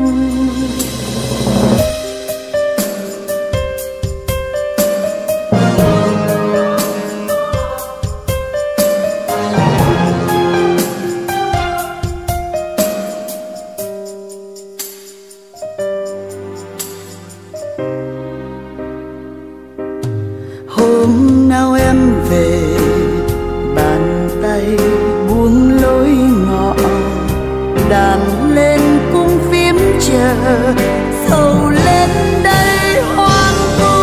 Hôm nào em về bàn tay buông lối ngõ, đàn lên cung phím chờ sầu lên đây hoang vu.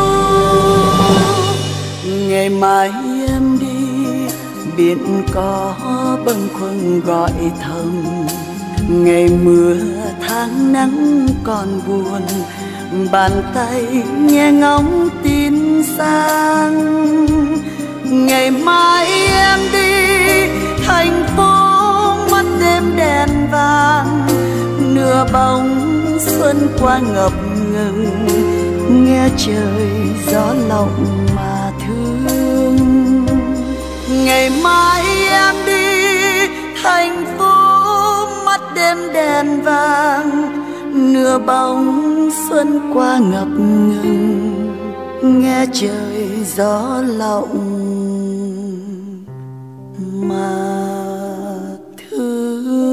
Ngày mai em đi biển có bâng khuâng gọi thầm, ngày mưa tháng nắng còn buồn, bàn tay nghe ngóng tin sang. Ngày mai em đi thành phố mắt đêm đèn vàng, nửa bóng xuân qua ngập ngừng, nghe trời gió lòng mà thương. Ngày mai em đi thành phố mắt đêm đèn vàng, nửa bóng xuân qua ngập ngừng, nghe trời gió lộng mà thương.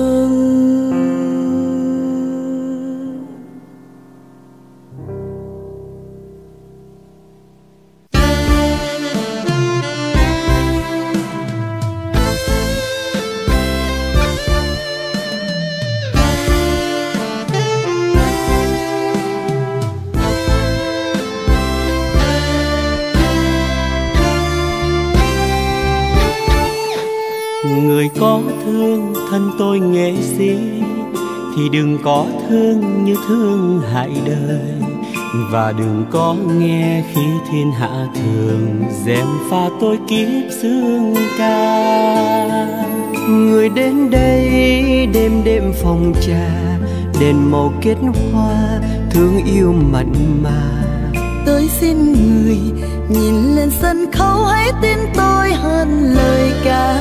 Người có thương thân tôi nghệ sĩ thì đừng có thương như thương hại đời, và đừng có nghe khi thiên hạ thường dèm pha tôi kiếp dương ca. Người đến đây đêm đêm phòng trà, đèn màu kết hoa thương yêu mặn mà. Tôi xin người nhìn lên sân khấu, hãy tin tôi hơn lời ca.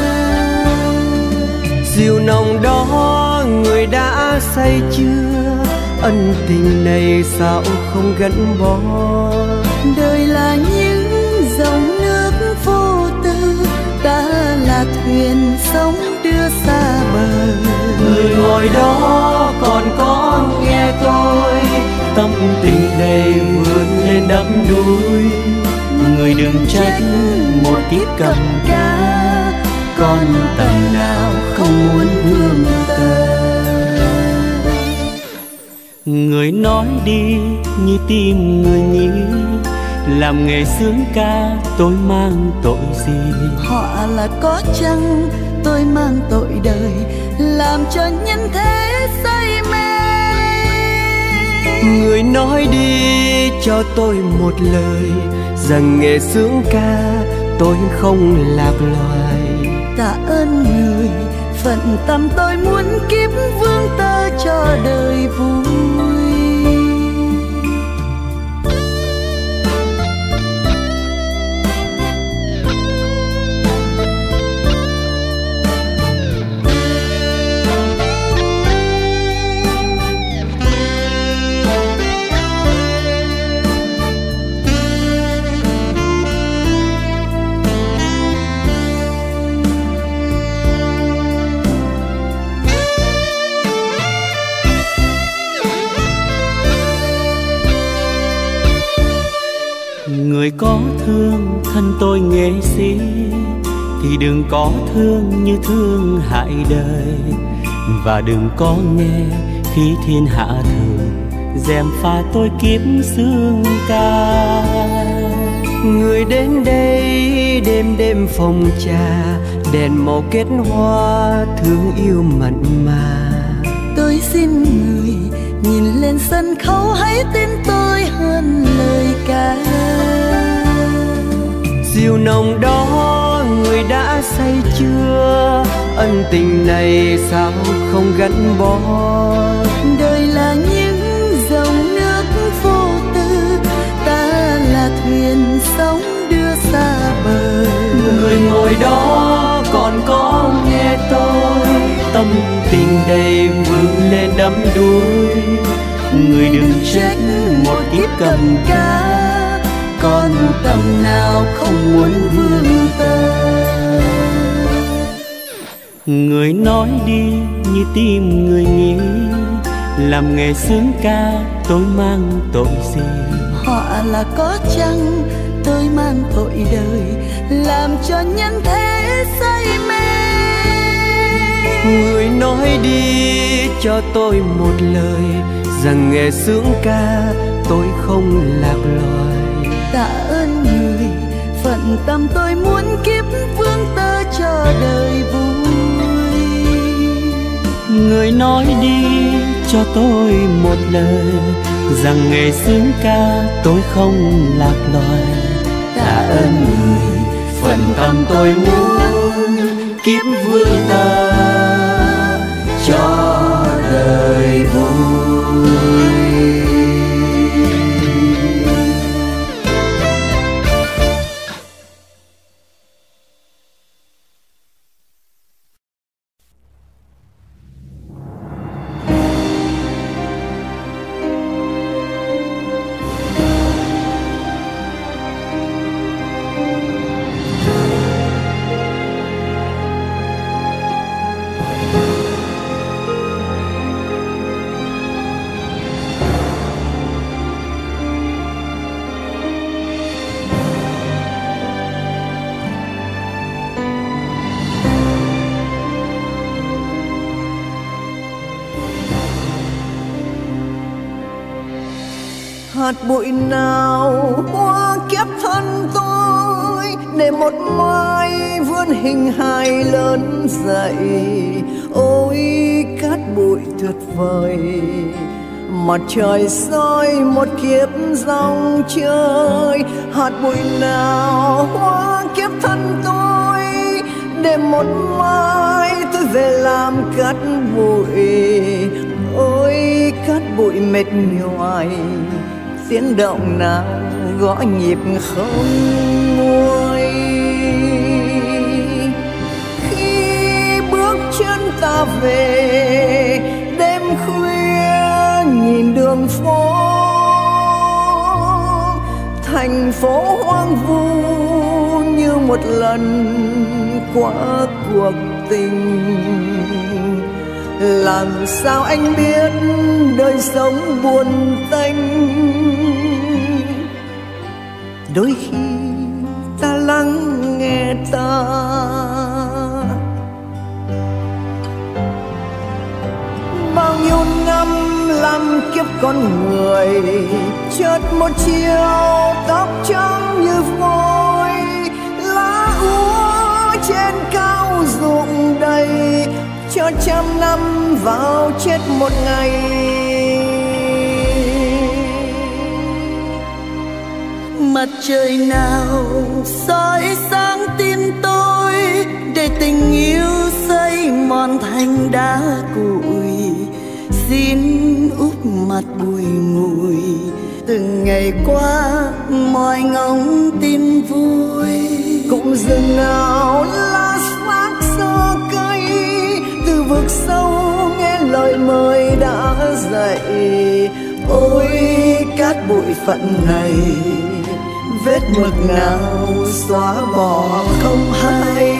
Rượu nồng đó người đã say chưa, ân tình này sao không gắn bó. Đời là những dòng nước vô tư, ta là thuyền sóng đưa xa bờ. Người ngồi đó còn có nghe tôi, tâm tình đầy vươn lên đắm đuối. Người đừng trách một kiếp cầm ca, con tầm nào không muốn thương tơ. Người nói đi như tim người nghĩ, làm nghề sướng ca tôi mang tội gì. Họ là có chăng tôi mang tội đời, làm cho nhân thế say mê. Người nói đi cho tôi một lời, rằng nghề sướng ca tôi không lạc loài. Tạ ơn người, phận tâm tôi muốn kiếp vương tơ cho đời vui. có thương thân tôi nghệ sĩ thì đừng có thương như thương hại đời, và đừng có nghe khi thiên hạ thường dèm pha tôi kiếp xương ca. Người đến đây đêm đêm phòng trà, đèn màu kết hoa thương yêu mặn mà. Tôi xin người nhìn lên sân khấu, hãy tin tôi hơn lời ca. Rượu nồng đó người đã say chưa, ân tình này sao không gắn bó. Đời là những dòng nước vô tư, ta là thuyền sóng đưa xa bờ. Người ngồi đó còn có nghe tôi, tâm tình đầy vươn lên đắm đuối. Người đừng trách một kiếp cầm ca, con tầm nào không muốn vươn tới. Người nói đi như tim người nghĩ, làm nghề sướng ca tôi mang tội gì. Họ là có chăng tôi mang tội đời, làm cho nhân thế say mê. Người nói đi cho tôi một lời, rằng nghề sướng ca tôi không lạc loài. Tạ ơn người, phận tâm tôi muốn kiếp vương tơ cho đời vui. Người nói đi cho tôi một lời, rằng nghề sướng ca tôi không lạc loài. Tạ ơn người, phận tâm tôi muốn kiếp vương tơ cho đời vui. Hạt bụi nào hoa kiếp thân tôi, để một mai vươn hình hài lớn dậy. Ôi cát bụi tuyệt vời, mặt trời soi một kiếp dòng chơi. Hạt bụi nào hoa kiếp thân tôi, để một mai tôi về làm cát bụi. Ôi cát bụi mệt nhoài, tiếng động nào gõ nhịp không nguôi. Khi bước chân ta về đêm khuya, nhìn đường phố thành phố hoang vu như một lần qua cuộc tình. Làm sao anh biết đời sống buồn tênh, đôi khi ta lắng nghe ta. Bao nhiêu năm làm kiếp con người, chợt một chiều tóc trắng như vôi. Lá úa trên cao rụng đầy, cho trăm năm vào chết một ngày. Mặt trời nào soi sáng tim tôi, để tình yêu xây mòn thành đá cuội. Xin úp mặt bùi ngùi, từng ngày qua mỏi ngóng tin vui. Cũng rừng nào lá xác xơ cây, từ vực sâu nghe lời mời đã dậy. Ôi cát bụi phận này, vết mực nào xóa bỏ không hay.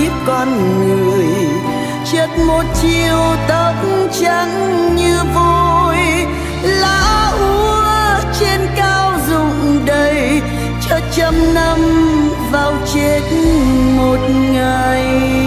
kiếp con người. Chợt một chiều tóc trắng như vôi, lá úa trên cao rụng đầy, cho trăm năm vào chết một ngày.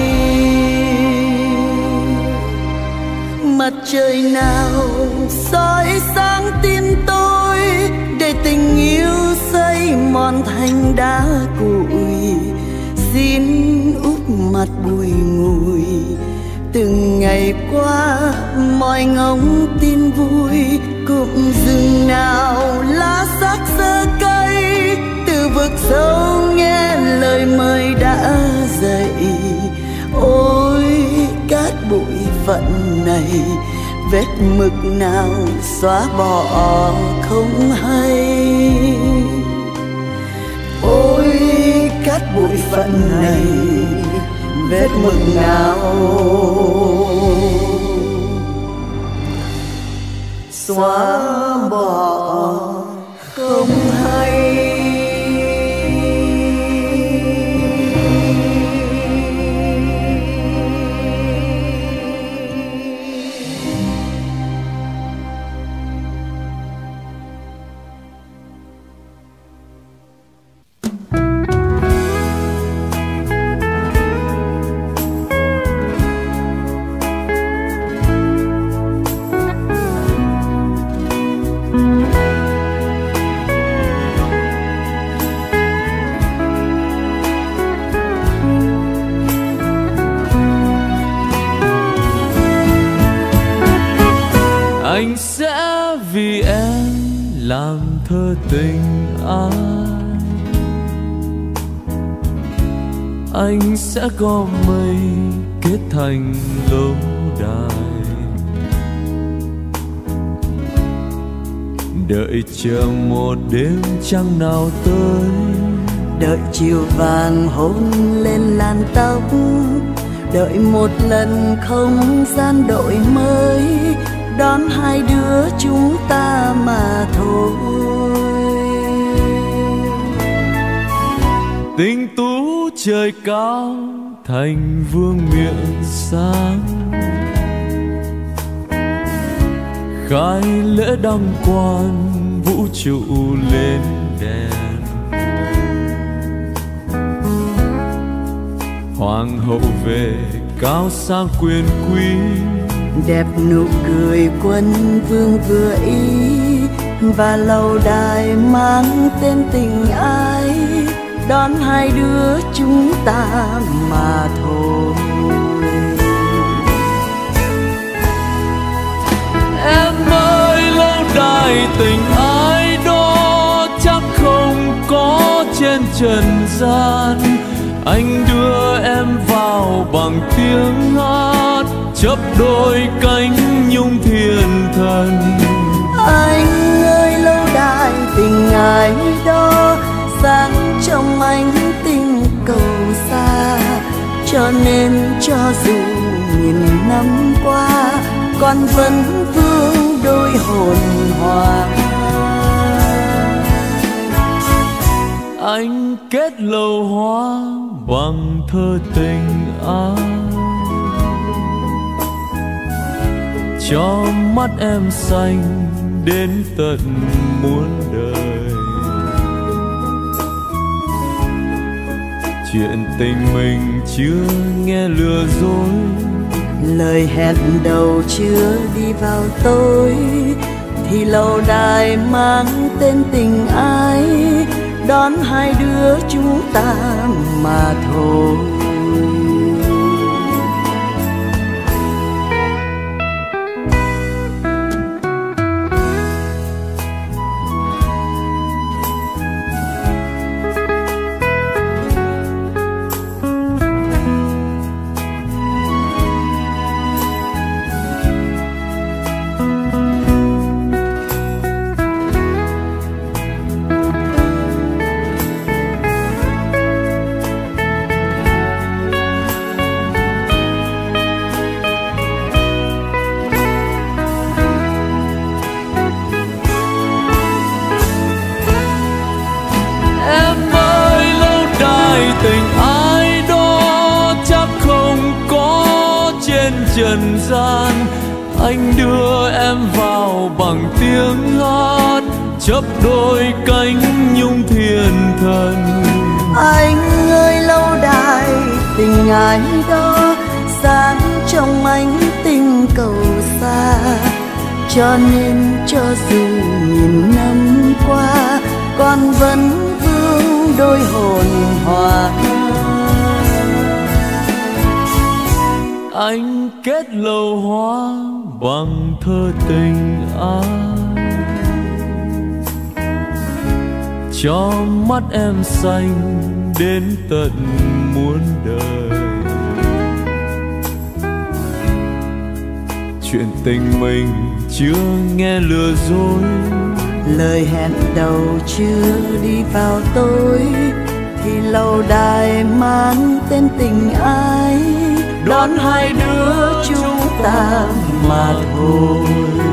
Mặt trời nào soi sáng tim tôi, để tình yêu xây mòn thành đá cuội. Xin úp mặt bùi ngùi, từng ngày qua mọi ngóng tin vui. Cụm rừng nào lá xác xơ cây, từ vực sâu nghe lời mời đã dậy. Ôi cát bụi phận này, vết mực nào xóa bỏ không hay. Ôi cát bụi phận này, vết mực nào xóa bỏ không hay. Anh sẽ vì em làm thơ tình ai. Anh sẽ gom mây kết thành lâu đài, đợi chờ một đêm trăng nào tới. Đợi chiều vàng hôn lên làn tóc, đợi một lần không gian đổi mới, đón hai đứa chúng ta mà thôi. Tình tú trời cao thành vương miện sáng, khai lễ đăng quan vũ trụ lên đèn. Hoàng hậu về cao sang quyền quý, đẹp nụ cười quân vương vừa ý. Và lâu đài mang tên tình ái, đón hai đứa chúng ta mà thôi. Em ơi lâu đài tình ái đó chắc không có trên trần gian. Anh đưa em vào bằng tiếng hát, chấp đôi cánh nhung thiên thần. Anh ơi lâu đài tình ái đó, sáng trong ánh tinh cầu xa. Cho nên cho dù nghìn năm qua, con vẫn vương đôi hồn hòa. Anh kết lầu hoa bằng thơ tình ái, cho mắt em xanh đến tận muôn đời. Chuyện tình mình chưa nghe lừa dối, lời hẹn đầu chưa đi vào tối, thì lâu đài mang tên tình ái, đón hai đứa chúng ta mà thôi. trần gian. Anh đưa em vào bằng tiếng hát, chấp đôi cánh nhung thiên thần. Anh ơi lâu đài tình ai đó, sáng trong ánh tình cầu xa. Cho nên cho dù nghìn năm qua, con vẫn vương đôi hồn hòa. Anh kết lầu hoa bằng thơ tình ai, cho mắt em xanh đến tận muôn đời. Chuyện tình mình chưa nghe lừa dối, lời hẹn đầu chưa đi vào tối, thì lâu đài mang tên tình ai đón hai đứa chúng ta mà thôi.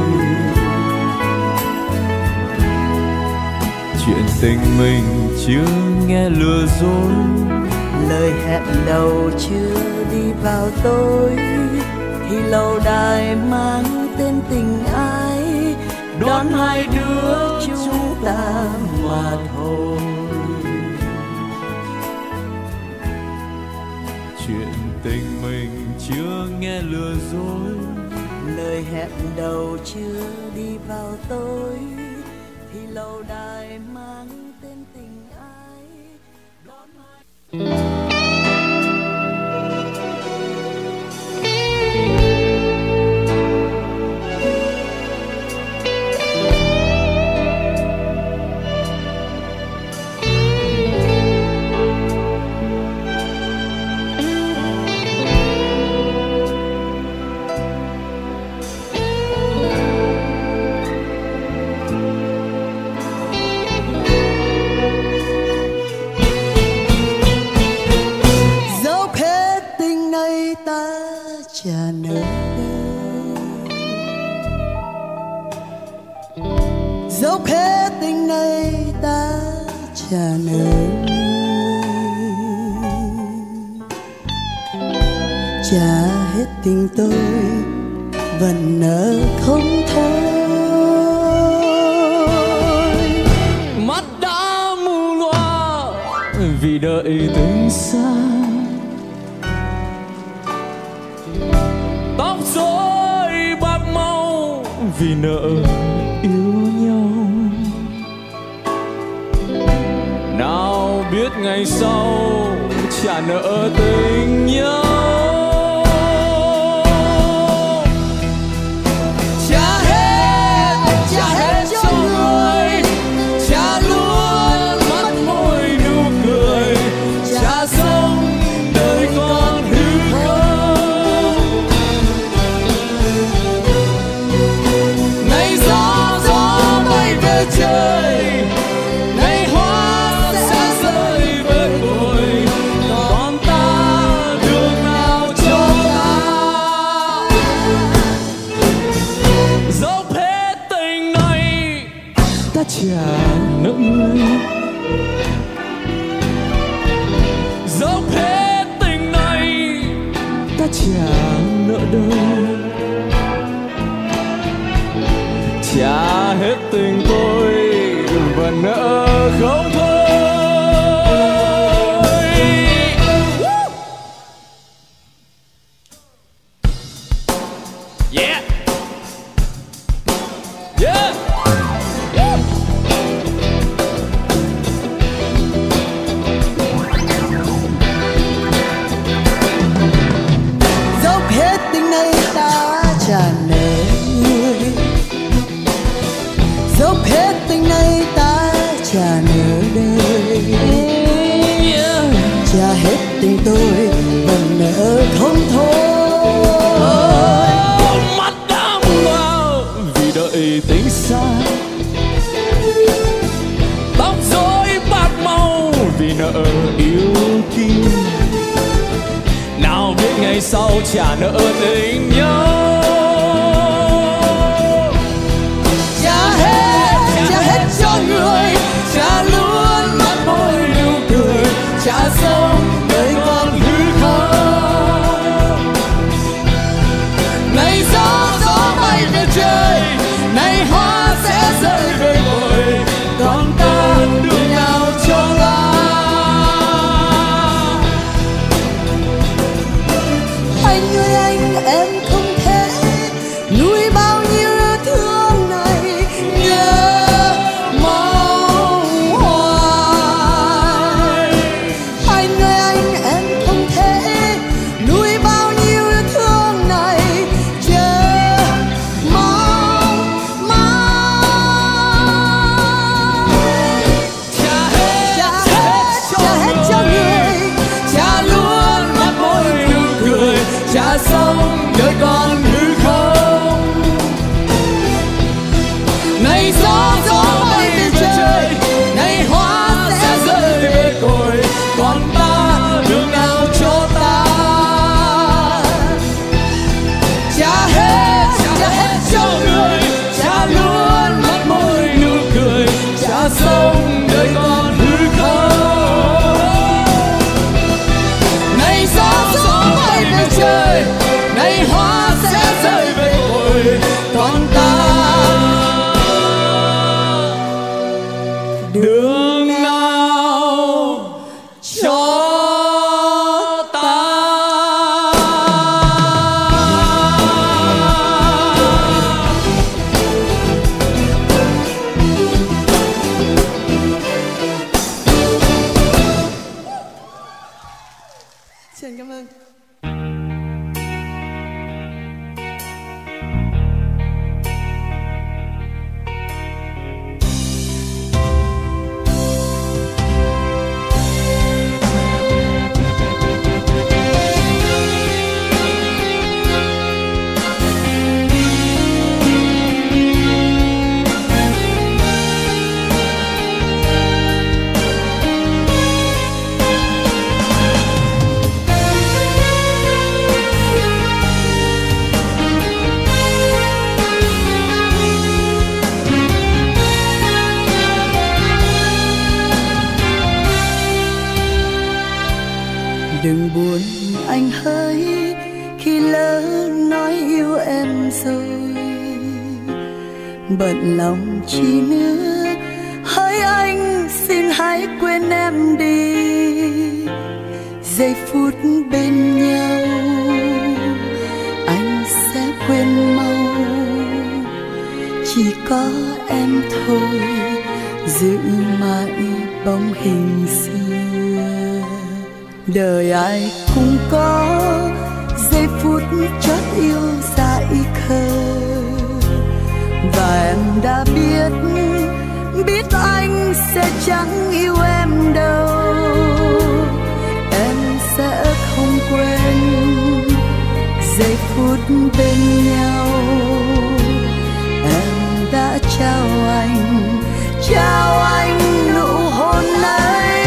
Chuyện tình mình chưa nghe lừa dối, lời hẹn đầu chưa đi vào tối, thì lâu đài mang tên tình ai đón hai đứa chúng ta mà thôi. Chuyện tình mình chưa nghe lừa dối, lời hẹn đầu chưa đi vào tối, thì lâu đài mang tên tình ai đón hai. Chả nỡ dốc hết tình này ta chả nỡ, trả hết tình tôi vẫn nỡ không thôi. Mắt đã mù loa vì đợi tình xa, tóc rối bạc màu vì nợ yêu nhau. Nào biết ngày sau trả nợ tình nhau. Trả hết cho người, trả luôn mắt môi nụ cười, trả sống đời con hư không. Này gió bay về trời, này hoa sẽ rơi bên bồi, còn ta đường nào cho ta. Dốc hết tình này ta trả nợ người, dốc hết tình này ta trả nợ đời, trả hết tình tôi và nợ không thôi. Yeah, yeah. Dốc hết tình này ta trả nợ người, dốc hết tình này ta trả nợ đời, trả hết tình tôi vẫn nợ không thôi. Mắt đã mù loa vì đợi tình xa, tóc rối bạc màu vì nợ yêu kia. Nào biết ngày sau trả nợ tình nhau. Trả hết cho người, trả luôn mắt môi nụ cười, trả sống đời con hư không. bận lòng chi nữa. Hỡi anh xin hãy quên em đi, giây phút bên nhau anh sẽ quên mau. Chỉ có em thôi giữ mãi bóng hình xưa. Đời ai cũng có giây phút chót yêu dại khờ, và em đã biết anh sẽ chẳng yêu em đâu. Em sẽ không quên giây phút bên nhau em đã trao anh nụ hôn ấy.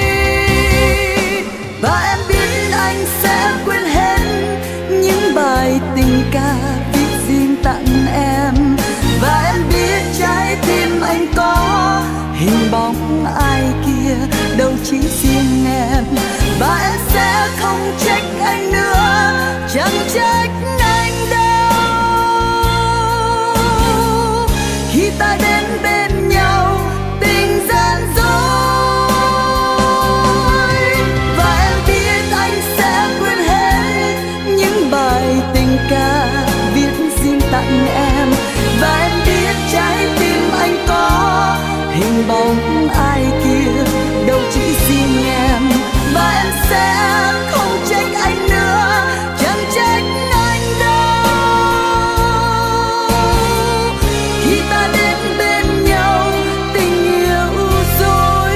Và em biết anh sẽ quên hết những bài tình ca viết riêng tặng em. Và em biết trái tim anh có hình bóng ai kia, đâu chỉ riêng em. Và em sẽ không trách anh nữa, chẳng trách anh đâu. Khi ta đến bên nhau tình gian dối. Và em biết anh sẽ quên hết những bài tình ca viết riêng tặng em. Và em biết trái tim anh có hình bóng ai kia, đâu chỉ riêng em. Và em sẽ không trách anh nữa, chẳng trách anh đâu. Khi ta đến bên nhau tình yêu dối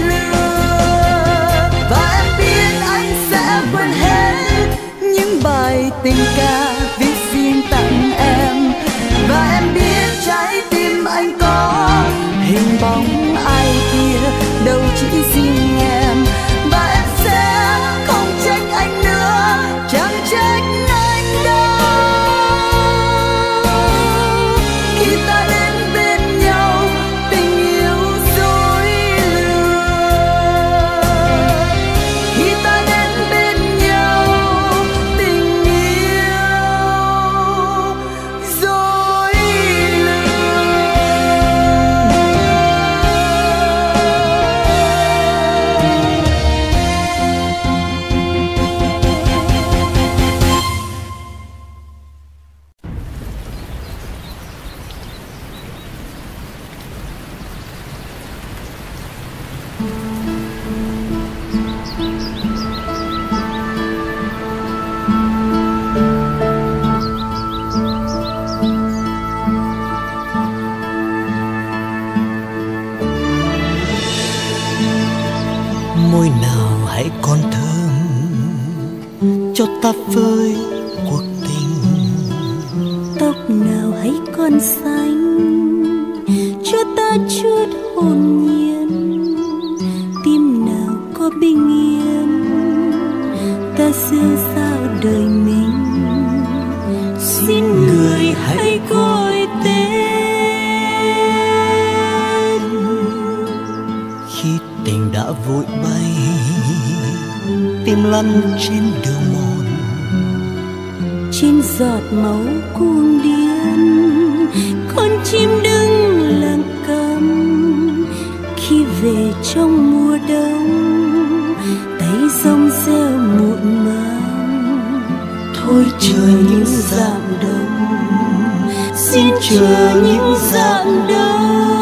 lừa. Và em biết anh sẽ quên hết những bài tình ca viết riêng tặng em. Và em biết trái tim anh có hình bóng ai kia, đâu chỉ riêng em. Và em sẽ không trách anh nữa, chẳng trách anh đâu. Khi ta đến bên nhau tình yêu dối lừa. Khi ta đến bên nhau tình yêu dối lừa. Môi nào hãy còn thơm cho ta phơi cuộc tình. Tóc nào hãy còn xanh cho ta chút hồn nhiên. Tim nào có bình yên ta siêu sao đời mình. Xin người hãy gọi tên. Khi tình đã vội bay tim lăn trên đường mòn. Trên giọt máu cuồng điên con chim đứng lặng câm. Khi về trong mùa đông tay rong rêu muộn màng. Thôi chờ những dạng đông, Xin chờ những dạng đông.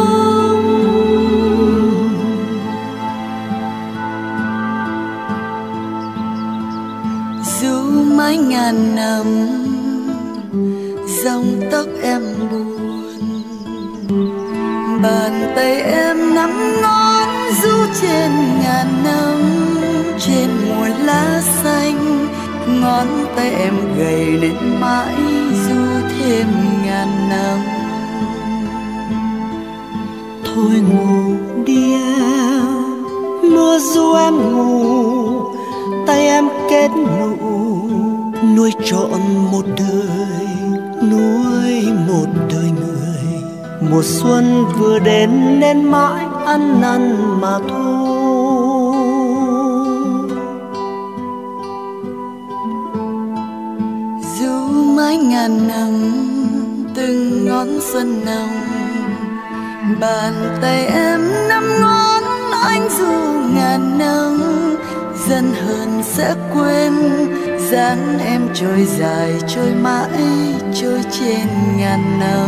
Dù mãi ngàn năm dòng tóc em buồn, bàn tay em nắm ngón du trên ngàn năm. Trên mùa lá xanh ngón tay em gầy nên mãi du thêm ngàn năm. thôi ngủ đi em, mưa du em ngủ, tay em kết nụ nuôi trọn một đời, nuôi một đời người. Mùa xuân vừa đến nên mãi ăn năn mà thôi. Dù mãi ngàn năm từng ngón đón xuân nồng. Bàn tay em nắm ngón anh dù ngàn nắng, dần hơn sẽ quên dáng em trôi dài trôi mãi trôi trên ngàn năm.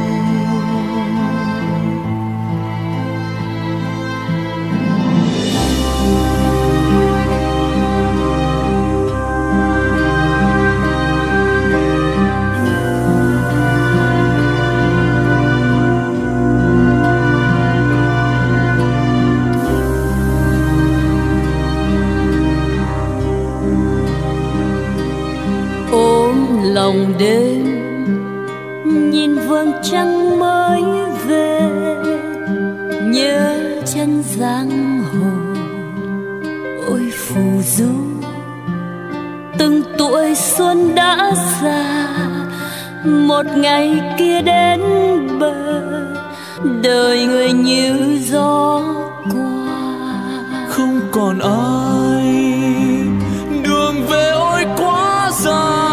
Lòng đêm nhìn vầng trăng mới về, nhớ chân giang hồ ôi phù du. Từng tuổi xuân đã già, một ngày kia đến bờ, đời người như gió qua. Không còn ai, đường về ôi quá dài.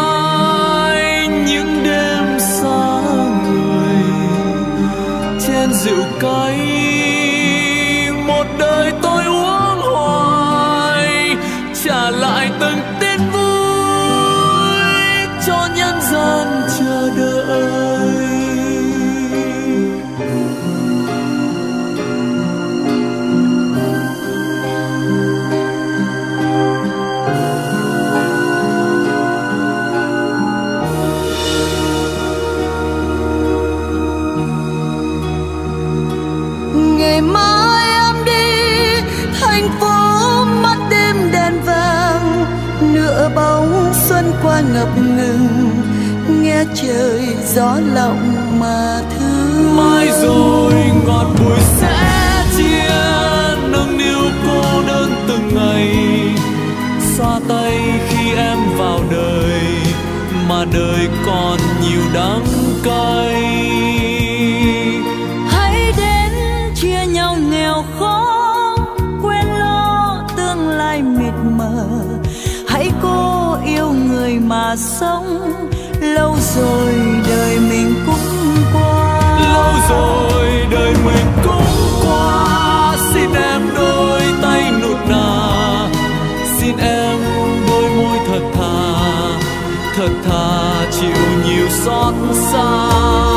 Rượu cay một đời tôi uống hoài, trả lại từng tin vui cho nhân gian chờ đợi. Ngày mai em đi thành phố mắt đêm đèn vàng, nửa bóng xuân qua ngập ngừng, nghe trời gió lộng mà thương. Mai rồi ngọt bùi sẽ chia, nâng niu cô đơn từng ngày, xoa tay khi em vào đời, mà đời còn nhiều đắng cay. Nghèo khó quên lo tương lai mịt mờ, hãy cố yêu người mà sống. Lâu rồi đời mình cũng qua, lâu rồi đời mình cũng qua. Xin em đôi tay nụt nà, xin em đôi môi thật thà chịu nhiều xót xa.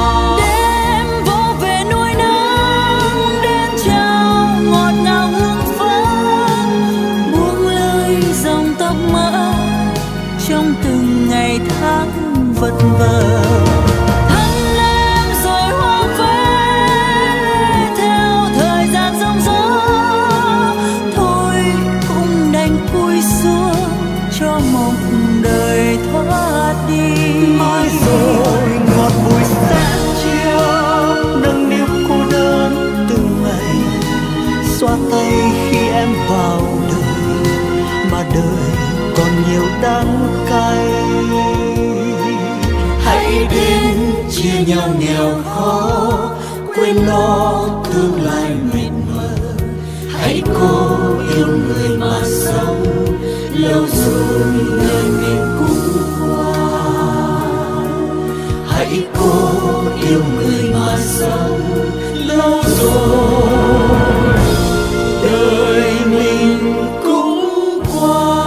Trong từng ngày tháng vật vờ, thân em rồi hoang phế theo thời gian giông gió. Thôi cũng đành cúi xuống cho một đời thoát đi. Mai rồi ngọt bùi sẽ chia, nâng niu cô đơn từng ngày, xoa tay khi em vào đời, mà đời còn nhiều đắng cay. Hãy đến chia nhau nghèo khó, quên lo tương lai mịt mờ. Hãy cố yêu người mà sống, lâu rồi đời mình cũng qua. Hãy cố yêu người mà sống, lâu rồi đời mình cũng qua.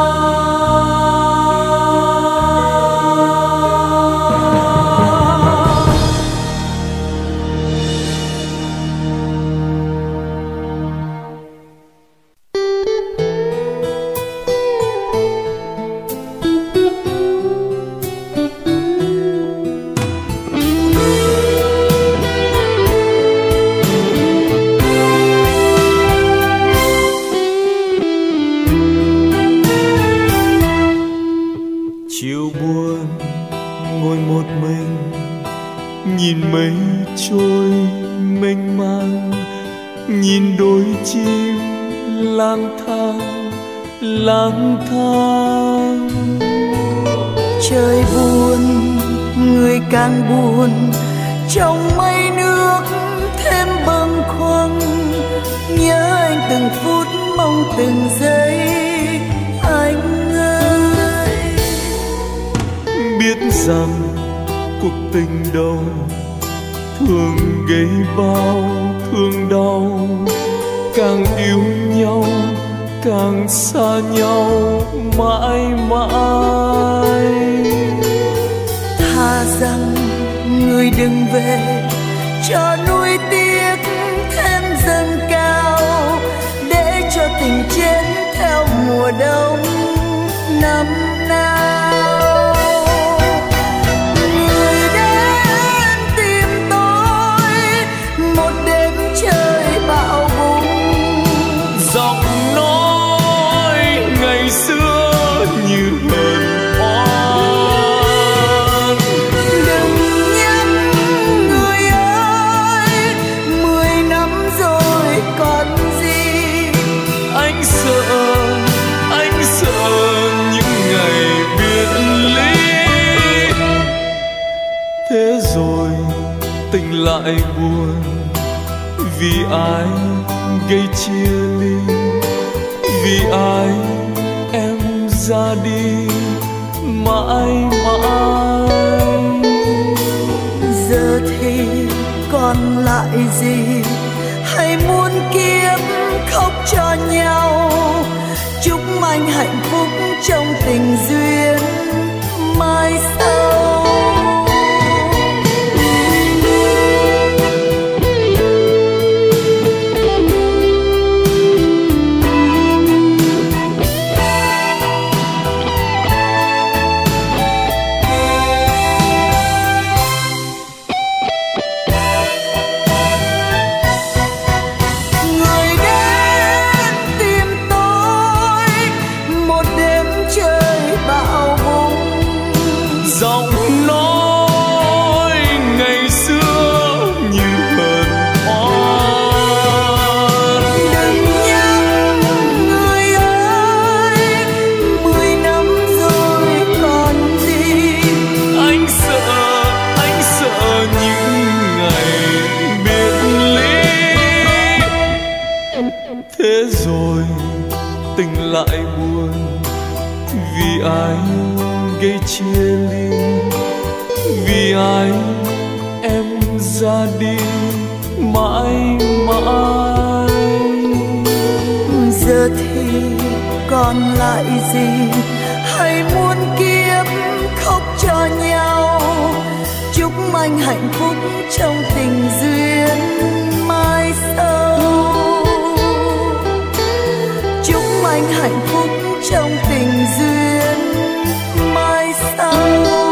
Chiều buồn ngồi một mình, nhìn mây trôi mênh mang, nhìn đôi chim lang thang. Trời buồn người càng buồn, trong mây nước thêm bâng khuâng. Nhớ anh từng phút mong từng giây, anh ơi. Biết rằng cuộc tình đầu thương gây bao thương đau, càng yêu nhau càng xa nhau mãi mãi. Thà rằng người đừng về cho nuối tiếc thêm dâng cao, để cho tình chết theo mùa đông năm nào. Người đến tìm tôi một đêm trời bão bùng, giọng nói ngày xưa như hờn oan. đừng nhắc người ơi, 10 năm rồi còn gì. Anh sợ những ngày biệt ly. Thế rồi tình lại buồn, vì ai gây chia ly, vì ai em ra đi mãi mãi. Giờ thì còn lại gì, hay muôn kiếp khóc cho nhau, chúc anh hạnh phúc trong tình duyên mai sau. Lại buồn, vì ai gây chia ly, vì ai em ra đi mãi mãi. Giờ thì còn lại gì, hay muôn kiếp khóc cho nhau, chúc anh hạnh phúc trong tình duyên mai sau. Anh hạnh phúc trong tình duyên mai sau.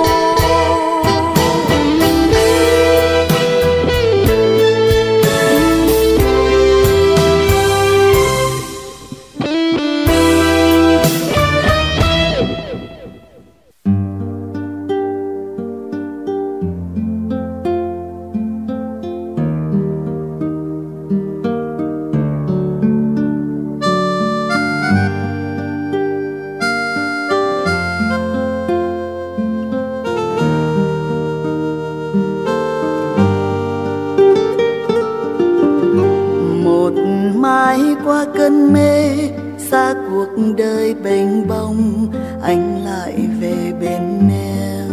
Qua cơn mê xa cuộc đời bềnh bông, anh lại về bên em.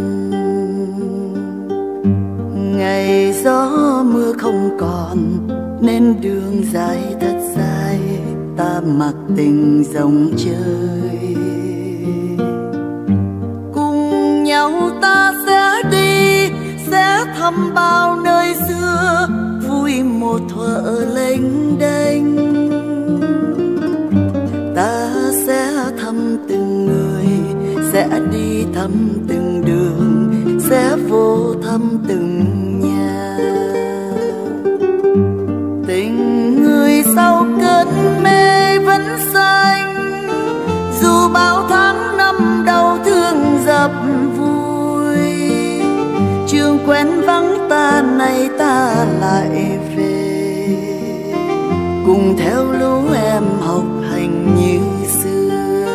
Ngày gió mưa không còn nên đường dài thật dài, ta mặc tình dòng chơi. Cùng nhau ta sẽ đi, sẽ thăm bao nơi xưa, vui một thuở lênh đênh. Ta sẽ thăm từng người, sẽ đi thăm từng đường, sẽ vô thăm từng nhà. Tình người sau cơn mê vẫn xanh, dù bao tháng năm đau thương dập vui. Trường quen vắng ta nay ta lại về, cùng theo lũ em học hành như xưa.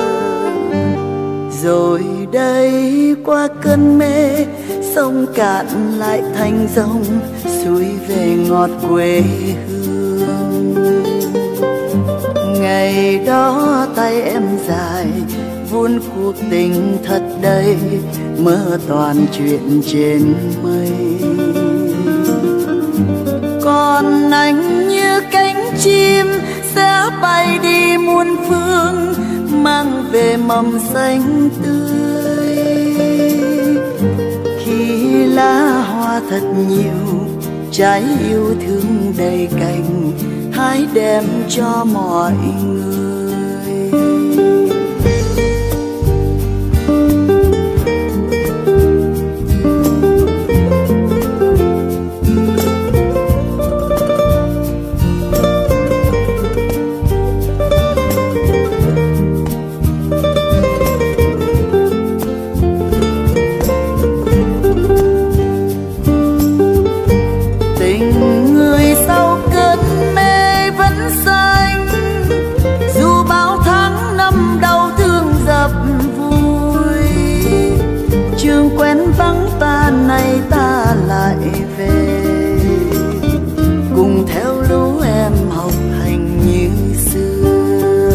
Rồi đây qua cơn mê, sông cạn lại thành dòng, xuôi về ngọt quê hương. Ngày đó tay em dài, vun cuộc tình thật đầy, mơ toàn chuyện trên mây. Còn anh như cánh chim sẽ bay đi muôn phương, mang về mầm xanh tươi. Khi lá hoa thật nhiều, trái yêu thương đầy cành, hãy đem cho mọi người. Nay ta lại về cùng theo lũ em học hành như xưa.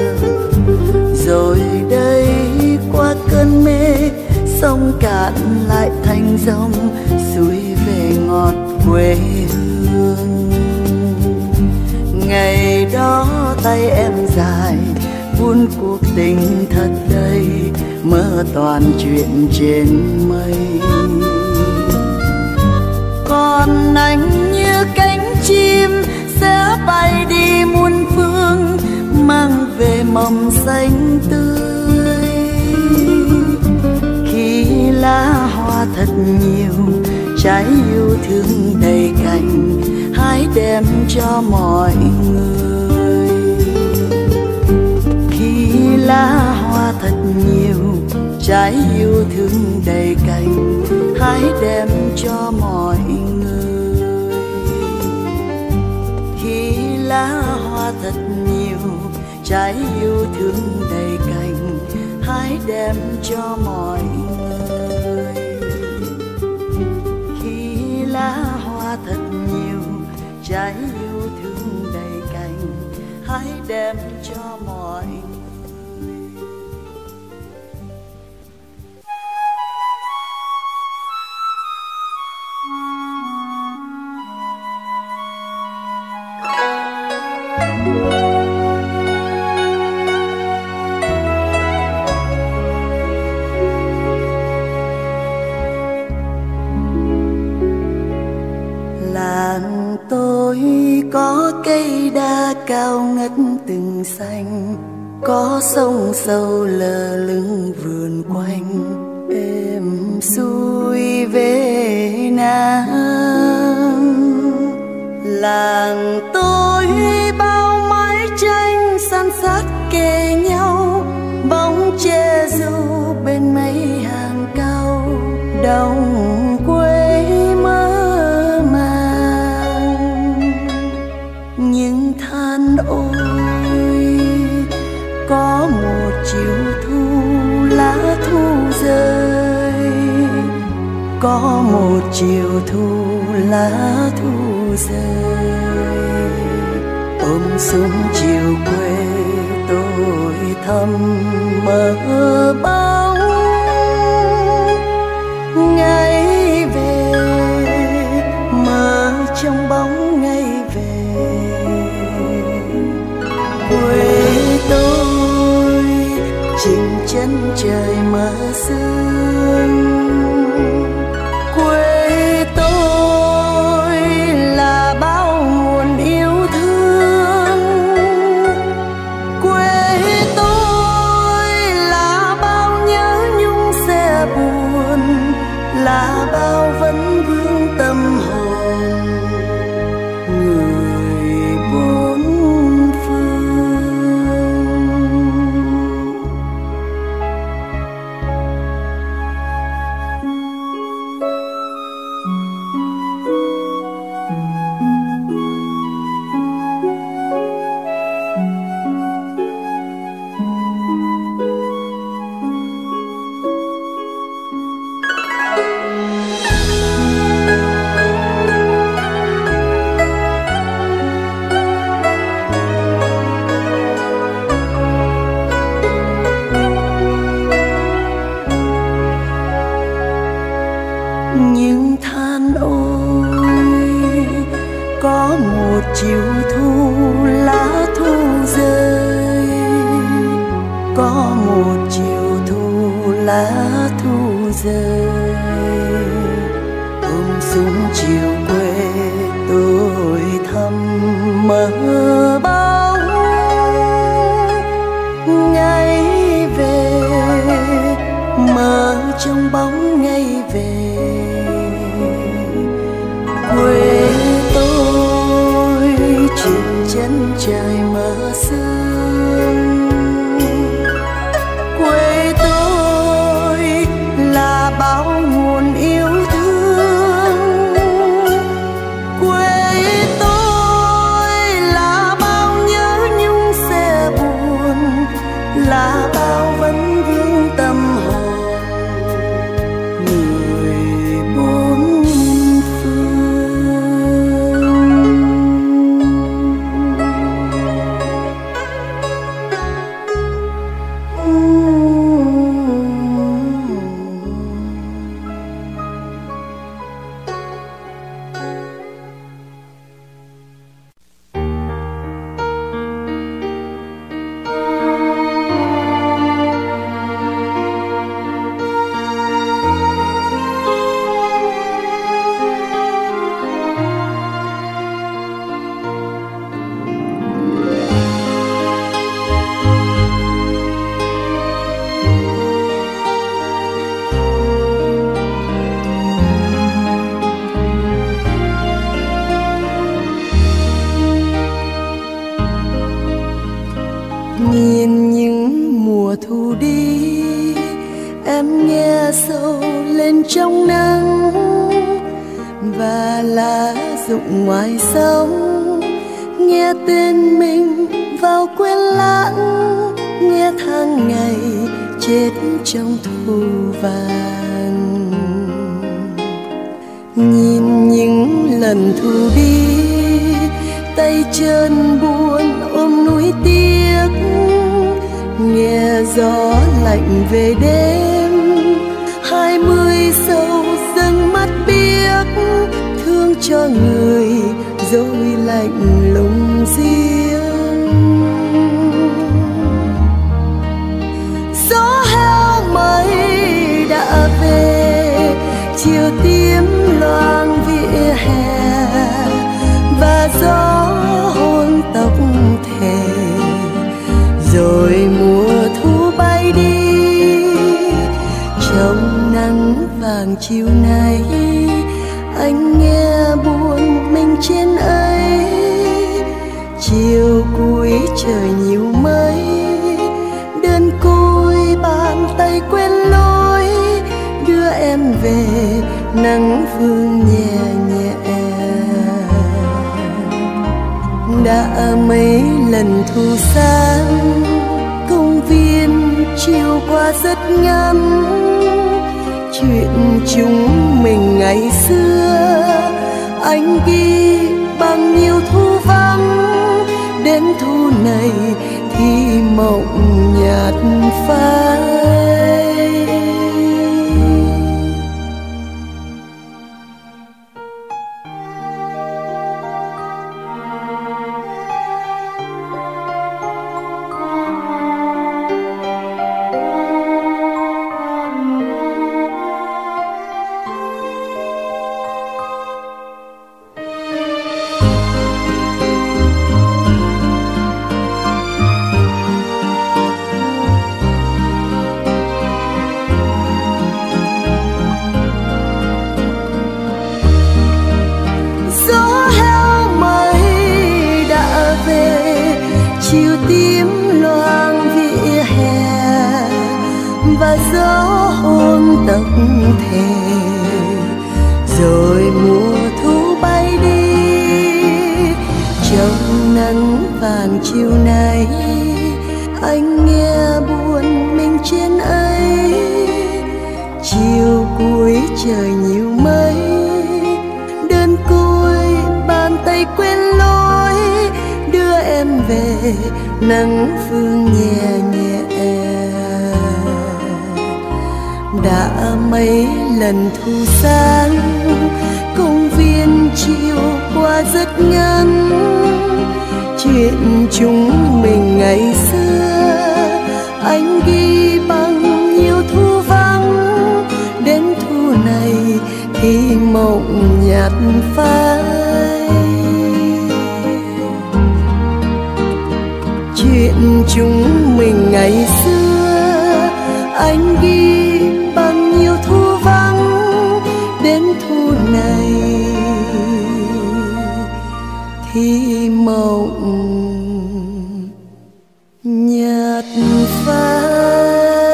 Rồi đây qua cơn mê, sông cạn lại thành dòng, xuôi về ngọt quê hương. Ngày đó tay em dài vun cuộc tình thật đầy, mơ toàn chuyện trên mây. Còn anh như cánh chim sẽ bay đi muôn phương, mang về mầm xanh tươi. Khi lá hoa thật nhiều, trái yêu thương đầy cành, hãy đem cho mọi người. Khi lá hoa thật nhiều, trái yêu thương đầy cành, hãy đem cho mọi người. Khi lá hoa thật nhiều, trái yêu thương đầy cành, hãy đem cho mọi người. Khi lá hoa thật nhiều, trái yêu thương đầy cành, hãy đem cho mọi người. Làng tôi có cây đa cao ngất từng xanh, có sông sâu lờ lững vườn quanh, êm xuôi về Nam. Làng tôi bao mái tranh san sát kề nhau, bóng che dù bên mấy hàng cau, đồng quê mơ màng. Nhưng than ôi có một chiều thu lá thu rơi, có một chiều thu lá thu rơi. Ôm xuống chiều quê tôi thầm mơ bóng ngày về, mơ trong bóng ngày về. Quê tôi chìm chân trời mơ sương, quê tôi là bao nguồn yêu thương, quê tôi là bao nhớ nhung sẽ buồn, là một chiều thu lá thu rơi, có một chiều thu lá thu rơi, ôm xuống chiều quê tôi thăm mơ bóng ngày về, mơ trong bóng ngày về quê tôi trên chân trời mơ sương. Quê tôi là bao nguồn yêu thương, quê tôi là bao nhớ nhung sẽ buồn, là bao vấn vương tâm hồn người bốn phương. Nhìn những mùa thu đi, em nghe sâu lên trong nắng, và lá rụng ngoài sông, nghe tên mình vào quên lãng, nghe tháng ngày chết trong thu vàng. Nhìn những lần thu đi, tay chân buồn ôm núi tiếc, nghe gió lạnh về đêm, 20 sâu dâng mắt biếc, thương cho người rồi lạnh lùng riêng. Gió heo mây đã về, chiều tím loang vỉa hè, và gió hôn tóc thề, rồi mùa thu bay đi. Trong nắng vàng chiều nay, anh nghe buồn mình trên ấy. Chiều cuối trời nhiều mây, đơn côi bàn tay quên lối, đưa em về nắng vương nhẹ nhẹ. Đã mấy lần thu sáng, công viên chiều qua rất ngắn, chuyện chúng mình ngày xưa anh ghi bằng nhiều thu vắng. Đến thu này thì mộng nhạt phai. Chiều tím loang vỉa hè, và gió hôn tóc thề, rồi mùa thu bay đi. Trong nắng vàng chiều nay, anh nghe buồn mình trên ấy. Chiều cuối trời nhiều mây, đơn côi bàn tay quên lối, đưa em về nắng phương nhẹ nhẹ. Đã mấy lần thu sáng, công viên chiều qua rất ngắn, Chuyện chúng mình ngày xưa anh ghi bằng nhiều thu vắng, đến thu này thì mộng nhạt phai. Chuyện chúng mình ngày xưa anh ghi bằng nhiều thu vắng, đến thu này thì mộng nhạt phai.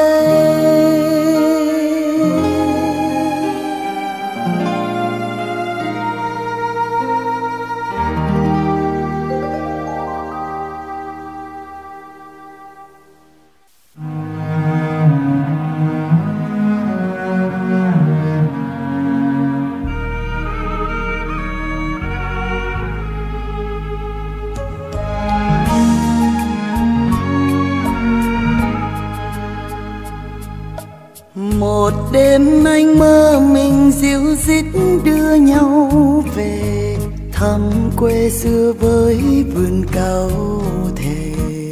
Một đêm anh mơ mình díu dít đưa nhau về thăm quê xưa với vườn cau thề.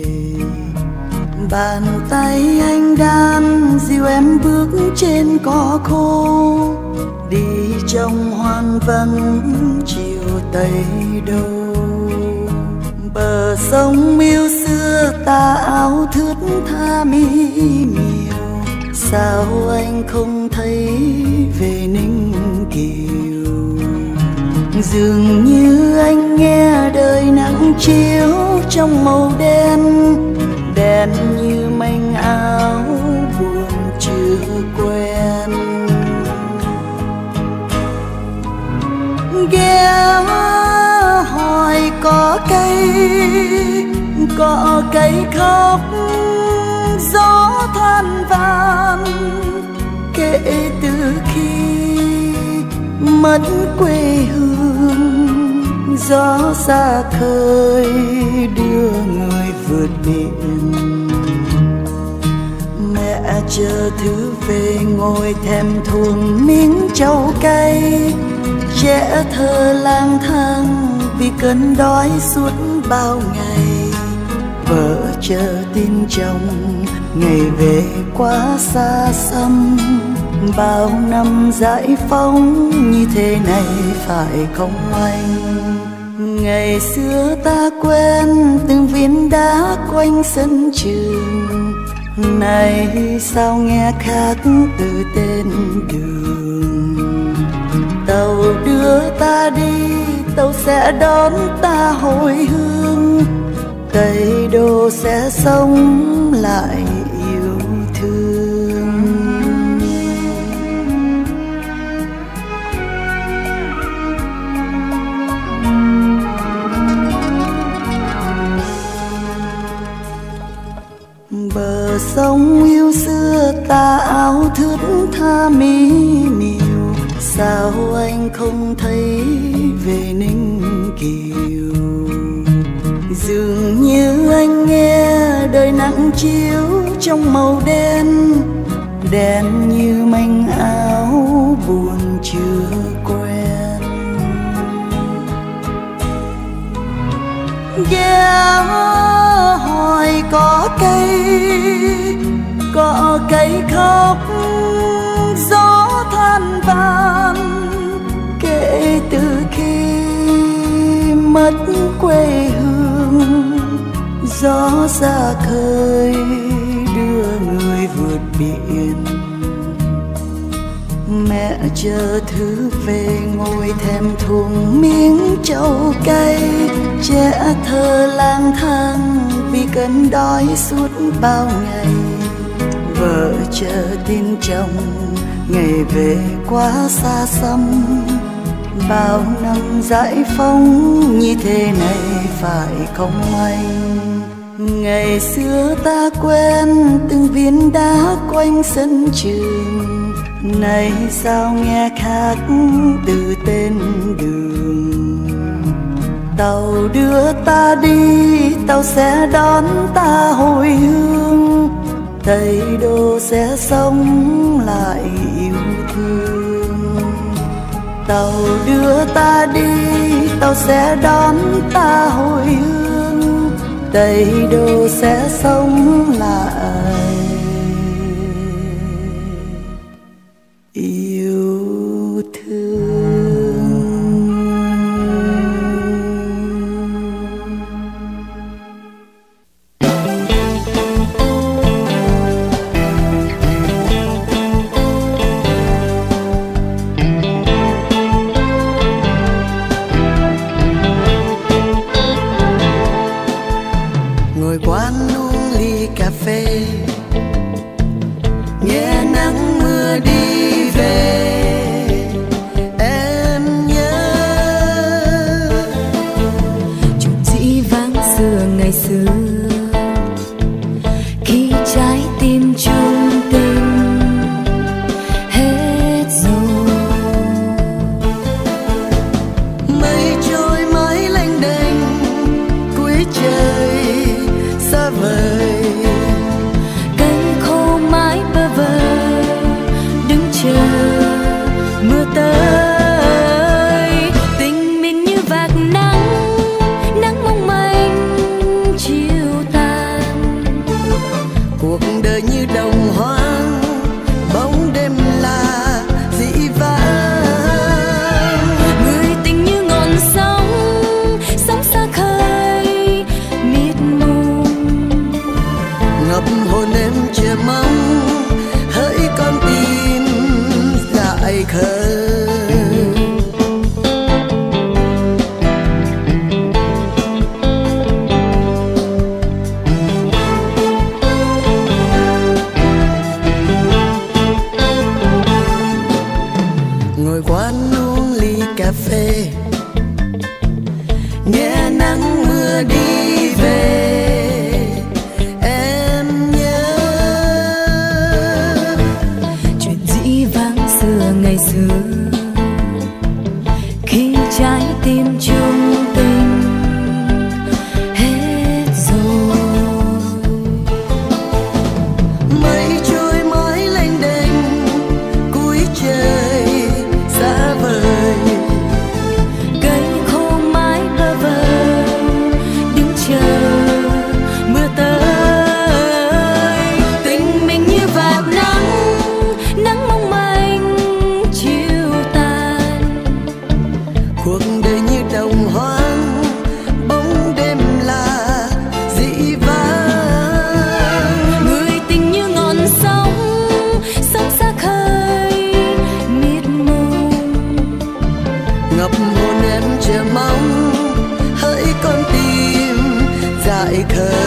Bàn tay anh đan dìu em bước trên cỏ khô, đi trong hoang vắng chiều tây đâu. Bờ sông miêu xưa tà áo thướt tha mi miều, sao anh không thấy về Ninh Kiều. Dường như anh nghe đời nắng chiếu trong màu đen, đen như manh áo buồn chưa quen. Ghé hỏi có cây khóc gió than van, kể từ khi mất quê hương gió xa khơi đưa người vượt biển. Mẹ chờ thứ về ngồi thèm thuồng miếng trầu cay, trẻ thơ lang thang vì cơn đói suốt bao ngày. Vợ chờ tin chồng ngày về quá xa xăm, bao năm giải phóng như thế này phải không anh? Ngày xưa ta quen từng viên đá quanh sân trường, này sao nghe khác từ tên đường. Tàu đưa ta đi, tàu sẽ đón ta hồi hương, Tây Đô sẽ sống lại yêu thương. Bờ sông yêu xưa ta áo thướt tha mi miều, sao anh không thấy về Ninh Kiều. Dường như anh nghe đời nắng chiếu trong màu đen, đen như manh áo buồn chưa quen. Ghé hỏi có cây khóc gió than van, kể từ khi mất quê hương gió xa khơi đưa người vượt biển. Mẹ chờ thứ về ngồi thèm thuồng miếng trầu cay, trẻ thơ lang thang vì cơn đói suốt bao ngày. Vợ chờ tin chồng ngày về quá xa xăm, bao năm giải phóng như thế này phải không anh? Ngày xưa ta quen từng viên đá quanh sân trường, này sao nghe khác từ tên đường. Tàu đưa ta đi, tàu sẽ đón ta hồi hương, Tây Đô sẽ sống lại yêu thương. Tàu đưa ta đi, tàu sẽ đón ta hồi hương, Tây Đô sẽ sống lại. Yêu thương. Ngồi quán uống ly cà phê, nghe nắng mưa đi về, em nhớ chuyện dĩ vãng xưa ngày xưa, khi trái tim chung tình hết rồi. mây trôi mãi lênh đênh cuối trời xa vời, Cánh khô mãi bơ vơ đứng chờ mưa tới. Tình mình như vạt nắng, nắng mong manh chiều tàn. cuộc đời như đồng hoang, bóng đêm là dĩ vãng. Người tình như ngọn sóng, sóng xa khơi mịt mù. ngập hồn em chờ mong, hỡi con tim dại khờ. Ngồi quán uống ly cà phê, nghe nắng mưa đi về, em nhớ Chuyện dĩ vãng xưa ngày xưa, khi trái tim chung tình hết rồi. mây trôi mãi lênh đênh cuối trời xa vời, Cây khô mãi bơ vơ đứng chờ mưa tới. Tình mình như vạt nắng, nắng mong manh chiều tàn. cuộc đời như đồng hoang, bóng đêm là dĩ vãng. Người tình như ngọn sóng, sóng xa khơi mịt mù. ngập hồn em chờ mong, hỡi con tim dại khờ.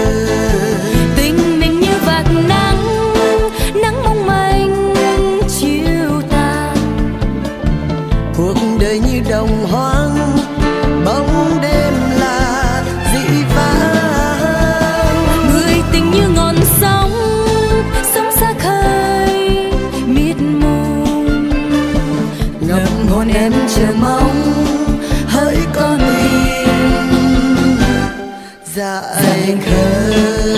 Tình mình như vạt nắng, nắng mong manh chiều tàn. cuộc đời như đồng hoang, bóng đêm là dĩ vãng. Người tình như ngọn sóng, sóng xa khơi mịt mù. ngập hồn em chờ mong, hỡi con tim dại khờ.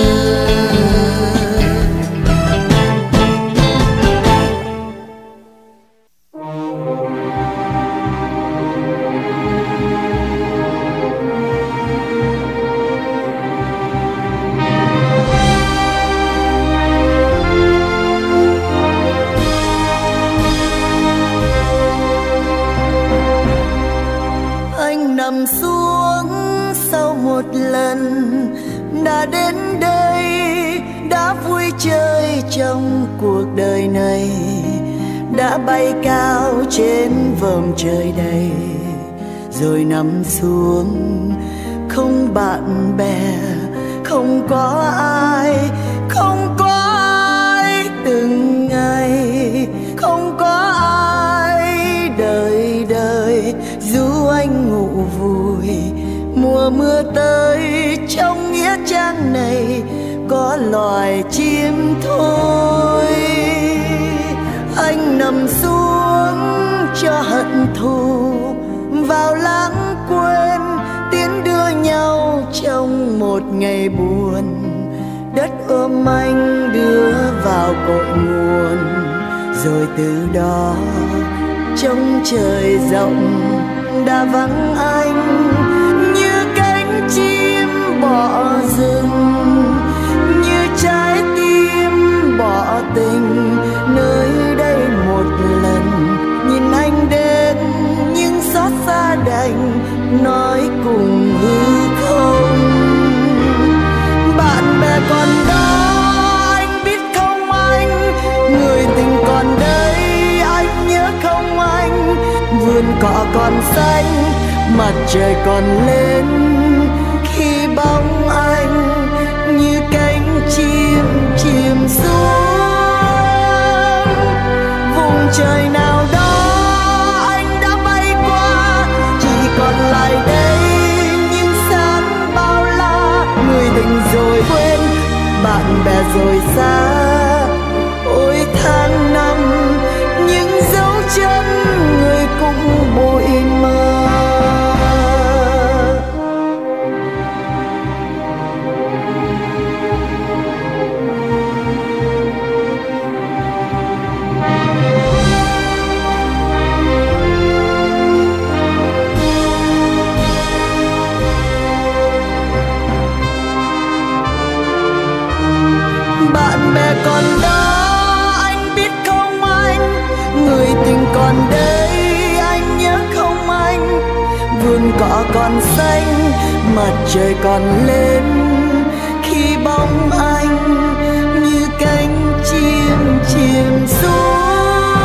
Anh nằm xuống sau một lần đã đến đây, đã vui chơi trong cuộc đời này, đã bay cao trên vòm trời đầy, rồi nằm xuống không bạn bè, không có ai, không có ai từng ngày, không có ai đời đời. Dù anh ngủ vùi mùa mưa tới, trong nghĩa trang này có loài chim thôi. Anh nằm xuống cho hận thù vào lãng quên, tiến đưa nhau trong một ngày buồn. Đất ôm anh đưa vào cội nguồn, rồi từ đó trong trời rộng đã vắng anh như cánh chim bỏ tỏ tình nơi đây một lần. Nhìn anh đến nhưng xót xa đành nói cùng hư không. Bạn bè còn đó anh biết không anh, người tình còn đây anh nhớ không anh. Vườn cỏ còn xanh, mặt trời còn lên, khi bóng anh như cánh chim chìm xuống. Vùng trời nào đó anh đã bay qua, chỉ còn lại đây những sáng bao la. Người tình rồi quên, bạn bè rồi xa. Ôi tháng năm những dấu chân người cũng bụi mờ. Bạn bè còn đó anh biết không anh, người tình còn đây anh nhớ không anh. Vườn cỏ còn xanh, mặt trời còn lên, khi bóng anh như cánh chim chìm xuống.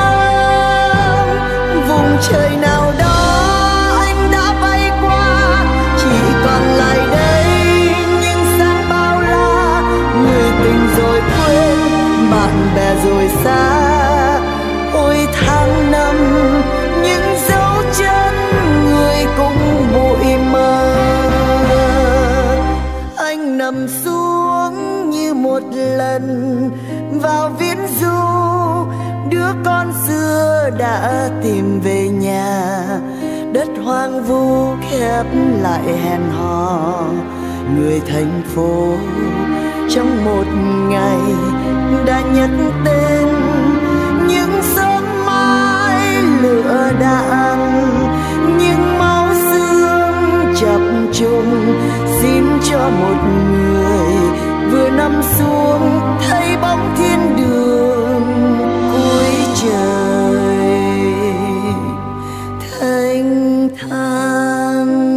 Vùng trời nào đó anh đã bay qua, chỉ còn lại đây những sáng bao la. Người tình rồi quên, bạn bè rồi xa. Ôi tháng năm những dấu chân người cũng bụi mờ. Anh nằm xuống như một lần vào viễn du, đứa con xưa đã tìm về nhà. Đất hoang vu khép lại hẹn hò, người thành phố trong một ngày đã nhắc tên những sớm mai lửa đạn, những máu xương chập trùng. Xin cho một người vừa nằm xuống thấy bóng thiên đường cuối trời thanh thang.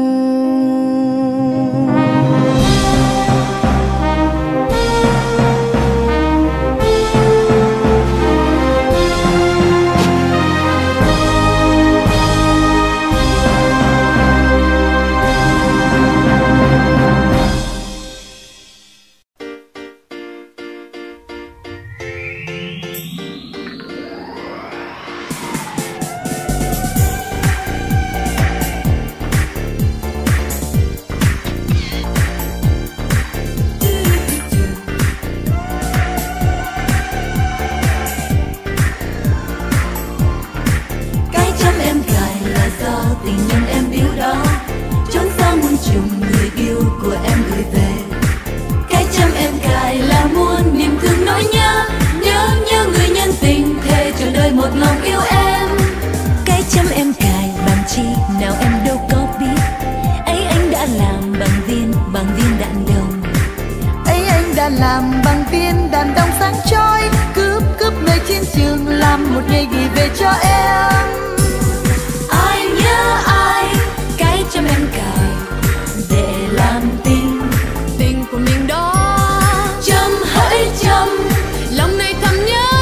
Làm bằng viên đàn đồng sáng chói, cướp người chiến trường làm một ngày ghi về cho em. Ai nhớ ai, cái châm em cài để làm tình của mình đó. Châm hỡi châm, lòng này thầm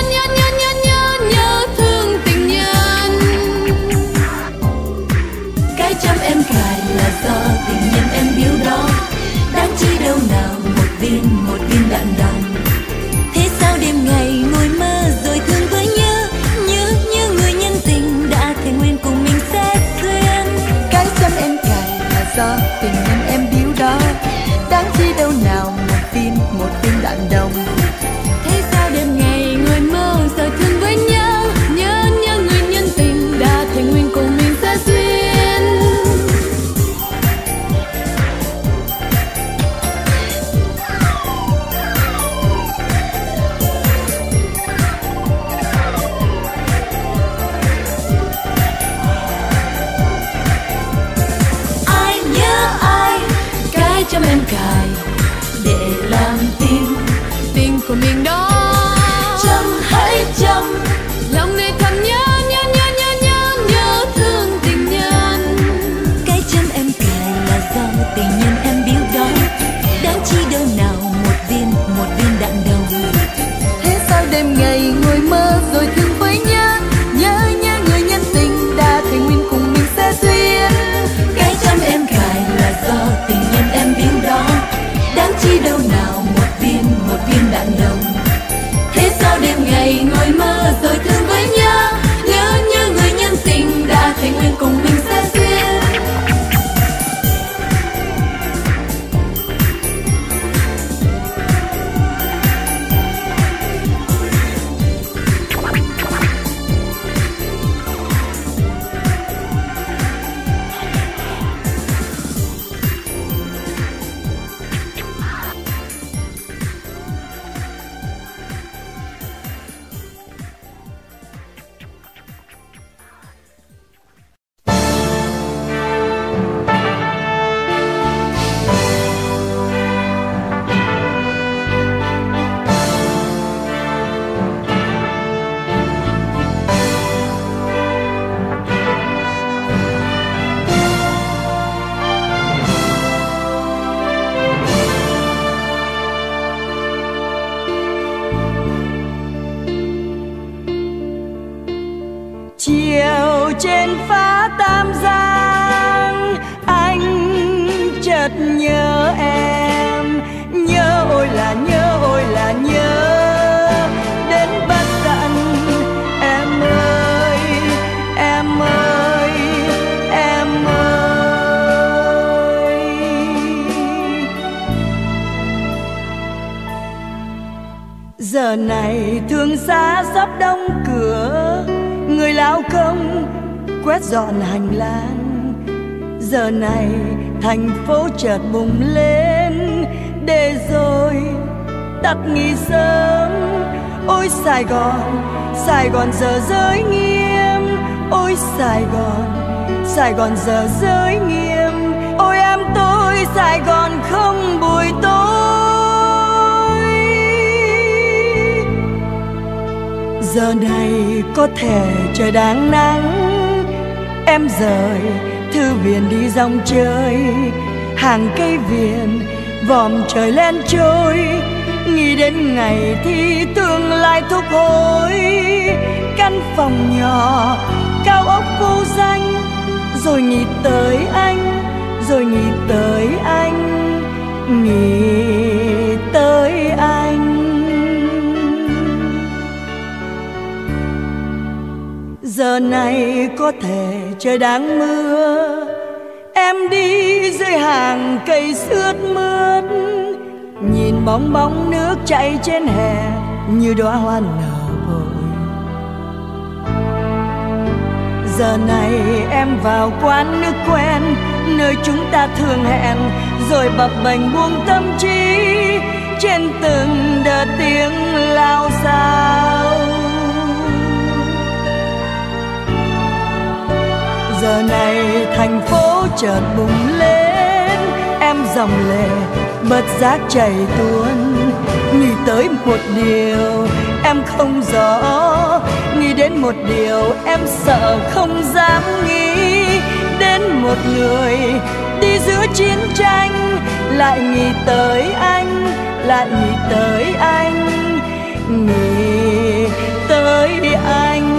nhớ thương tình nhân. Cái châm em cài là do tình nhân em biếu đó, đáng chi đâu nào một viên đạn đồng. Thế sao đêm ngày ngồi mơ rồi thương với nhớ người nhân tình đã thề nguyện cùng mình sẽ duyên. Cái châm em cài là do tình nhân em biếu đó, đáng chi đâu nào một viên đạn đồng. Thế sao đêm ngày ngồi mơ rồi thương với nhớ người nhân tình đã thề nguyện cùng mình sẽ duyên. nhớ em. Nhớ ôi là nhớ, ôi là nhớ đến bất tận. Em ơi, em ơi, em ơi. Giờ này thương xa sắp đóng cửa, người lao công quét dọn hành lang. Giờ này thành phố chợt bùng lên, để rồi tắt nghi sớm. Ôi Sài Gòn, Sài Gòn giờ giới nghiêm. Ôi Sài Gòn giờ giới nghiêm. Ôi em tôi Sài Gòn không buổi tối. Giờ này có thể trời đang nắng, em rời thư viện đi dòng chơi. Hàng cây viền vòm trời len trôi, nghĩ đến ngày thì tương lai thúc hối. Căn phòng nhỏ cao ốc vô danh, rồi nghĩ tới anh, rồi nghĩ tới anh, nghĩ tới anh. Giờ này có thể trời đang mưa, em đi dưới hàng cây sướt mướt, nhìn bóng bóng nước chảy trên hè như đóa hoa nở vội. Giờ này em vào quán nước quen, nơi chúng ta thường hẹn, rồi bập bềnh buông tâm trí trên từng đợt tiếng lao xao. Giờ này thành phố chợt bùng lên, em dòng lệ bất giác chảy tuôn. Nghĩ tới một điều em không rõ, nghĩ đến một điều em sợ không dám nghĩ. Đến một người đi giữa chiến tranh, lại nghĩ tới anh, lại nghĩ tới anh, nghĩ tới anh.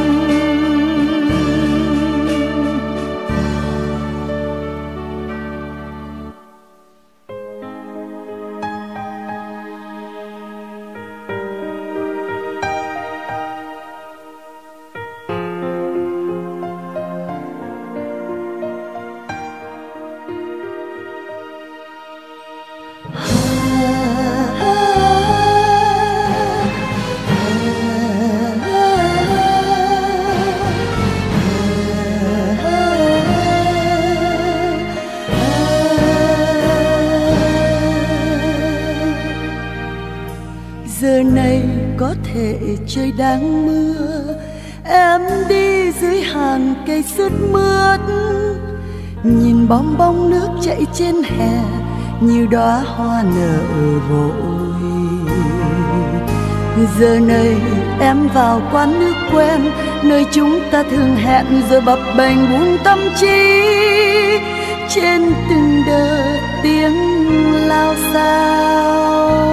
Giờ này có thể trời đang mưa, em đi dưới hàng cây sướt mướt, nhìn bong bóng nước chảy trên hè như đóa hoa nở vội. Giờ này em vào quán nước quen, nơi chúng ta thường hẹn, rồi bập bềnh buông tâm trí trên từng đợt tiếng lao xao.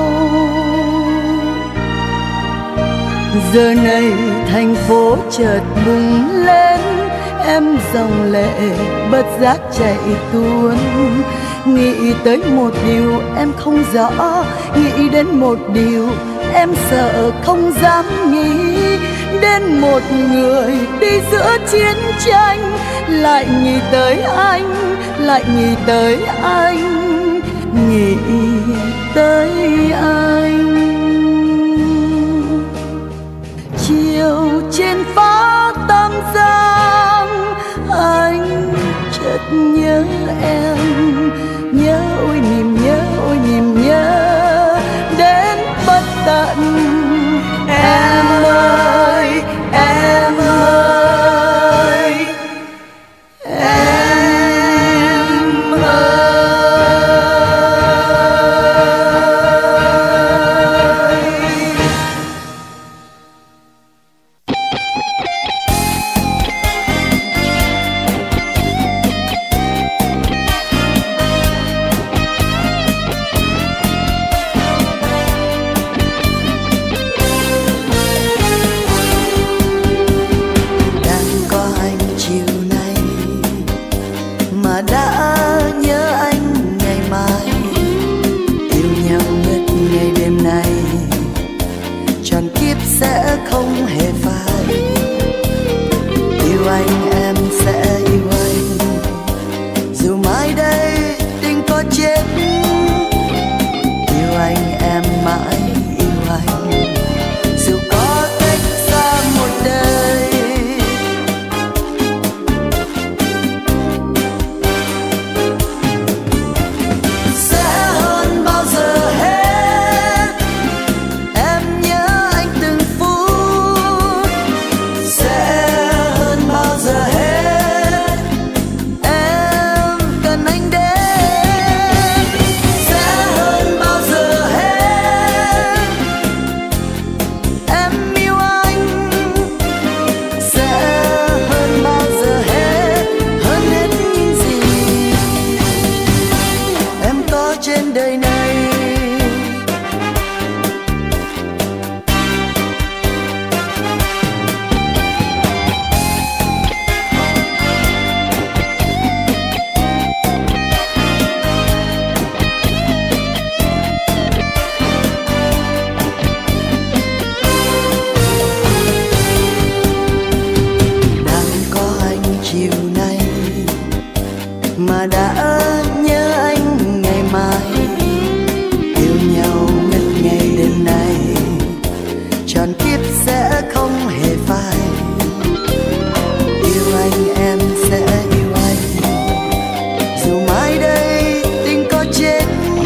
Giờ này thành phố chợt bùng lên, em dòng lệ bất giác chảy tuôn. Nghĩ tới một điều em không rõ, nghĩ đến một điều em sợ không dám nghĩ. Đến một người đi giữa chiến tranh, lại nghĩ tới anh, lại nghĩ tới anh, nghĩ tới anh. Chiều trên phố Tam Giang, anh chợt nhớ em, nhớ ôi niềm nhớ, ôi niềm nhớ đến bất tận. Em ơi, em ơi, em ơi. đã nhớ anh ngày mai. mà đã nhớ anh ngày mai. Yêu nhau ngất ngây đêm nay, tròn kiếp sẽ không hề phai. Yêu anh em sẽ yêu anh, dù mai đây tình có chết.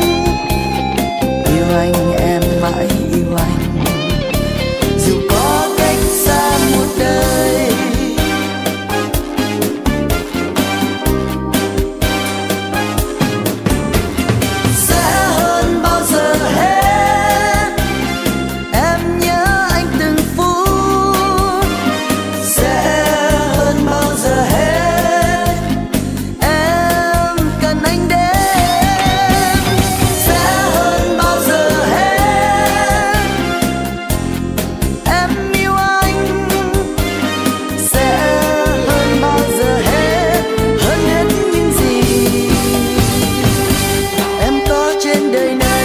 Yêu anh em mãi yêu anh, dù có cách xa một đời. Sẽ hơn bao giờ hết, em nhớ anh từng phút. Sẽ hơn bao giờ hết, em cần anh đến. Sẽ hơn bao giờ hết, em yêu anh. Sẽ hơn bao giờ hết, hơn hết những gì em có trên đời này.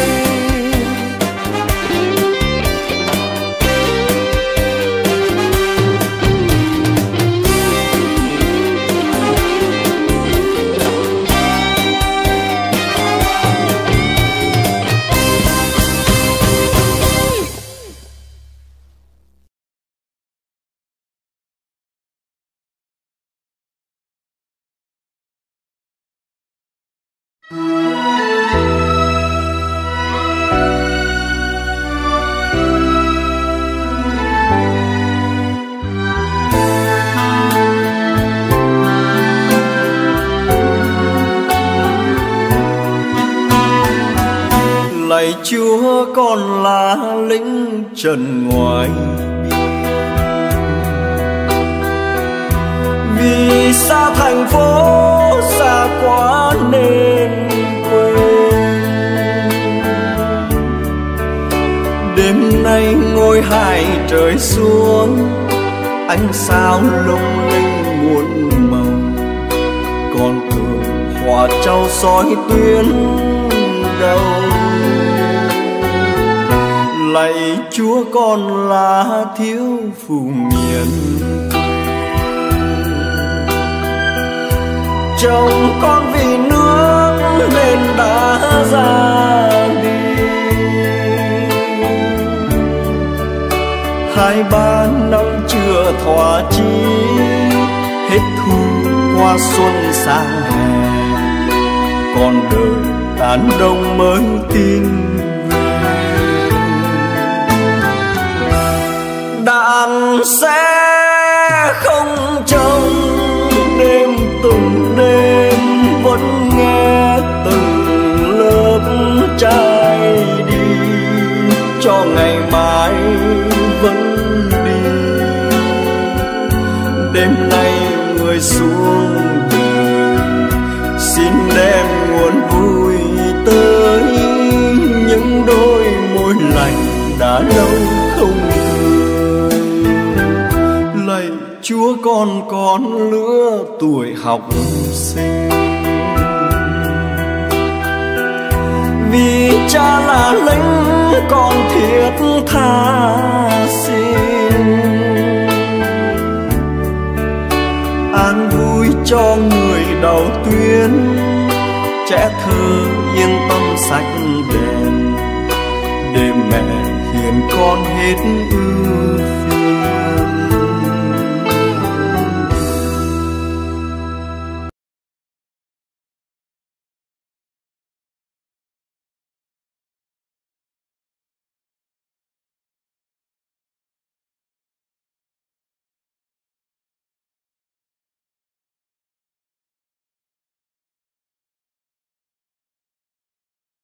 Lạy Chúa, con là lính trần ngoài biên, vì xa thành phố xa quá nên quên. Đêm nay ngôi hải trời xuống, ánh sao lung linh muôn màu. Con thường hòa trao soi tuyến đầu. Lạy Chúa, con là thiếu phụ miền chồng con vì nước nên đã ra đi. 2-3 năm chưa thỏa chí, hết thu qua xuân sang hè. Con đời tàn đông mới tin đàn sẽ không trông. Đêm từng đêm vẫn nghe từng lớp trai đi, cho ngày mai vẫn đi. Đêm nay người xuống đời, xin đem nguồn vui tới những đôi môi lành đã lâu không cười. Lạy Chúa, con lứa tuổi học sinh, vì cha là lính con thiết tha xin. An vui cho người đầu tuyến, trẻ thơ yên tâm sạch đèn, để mẹ hiền con hết ưu phiền.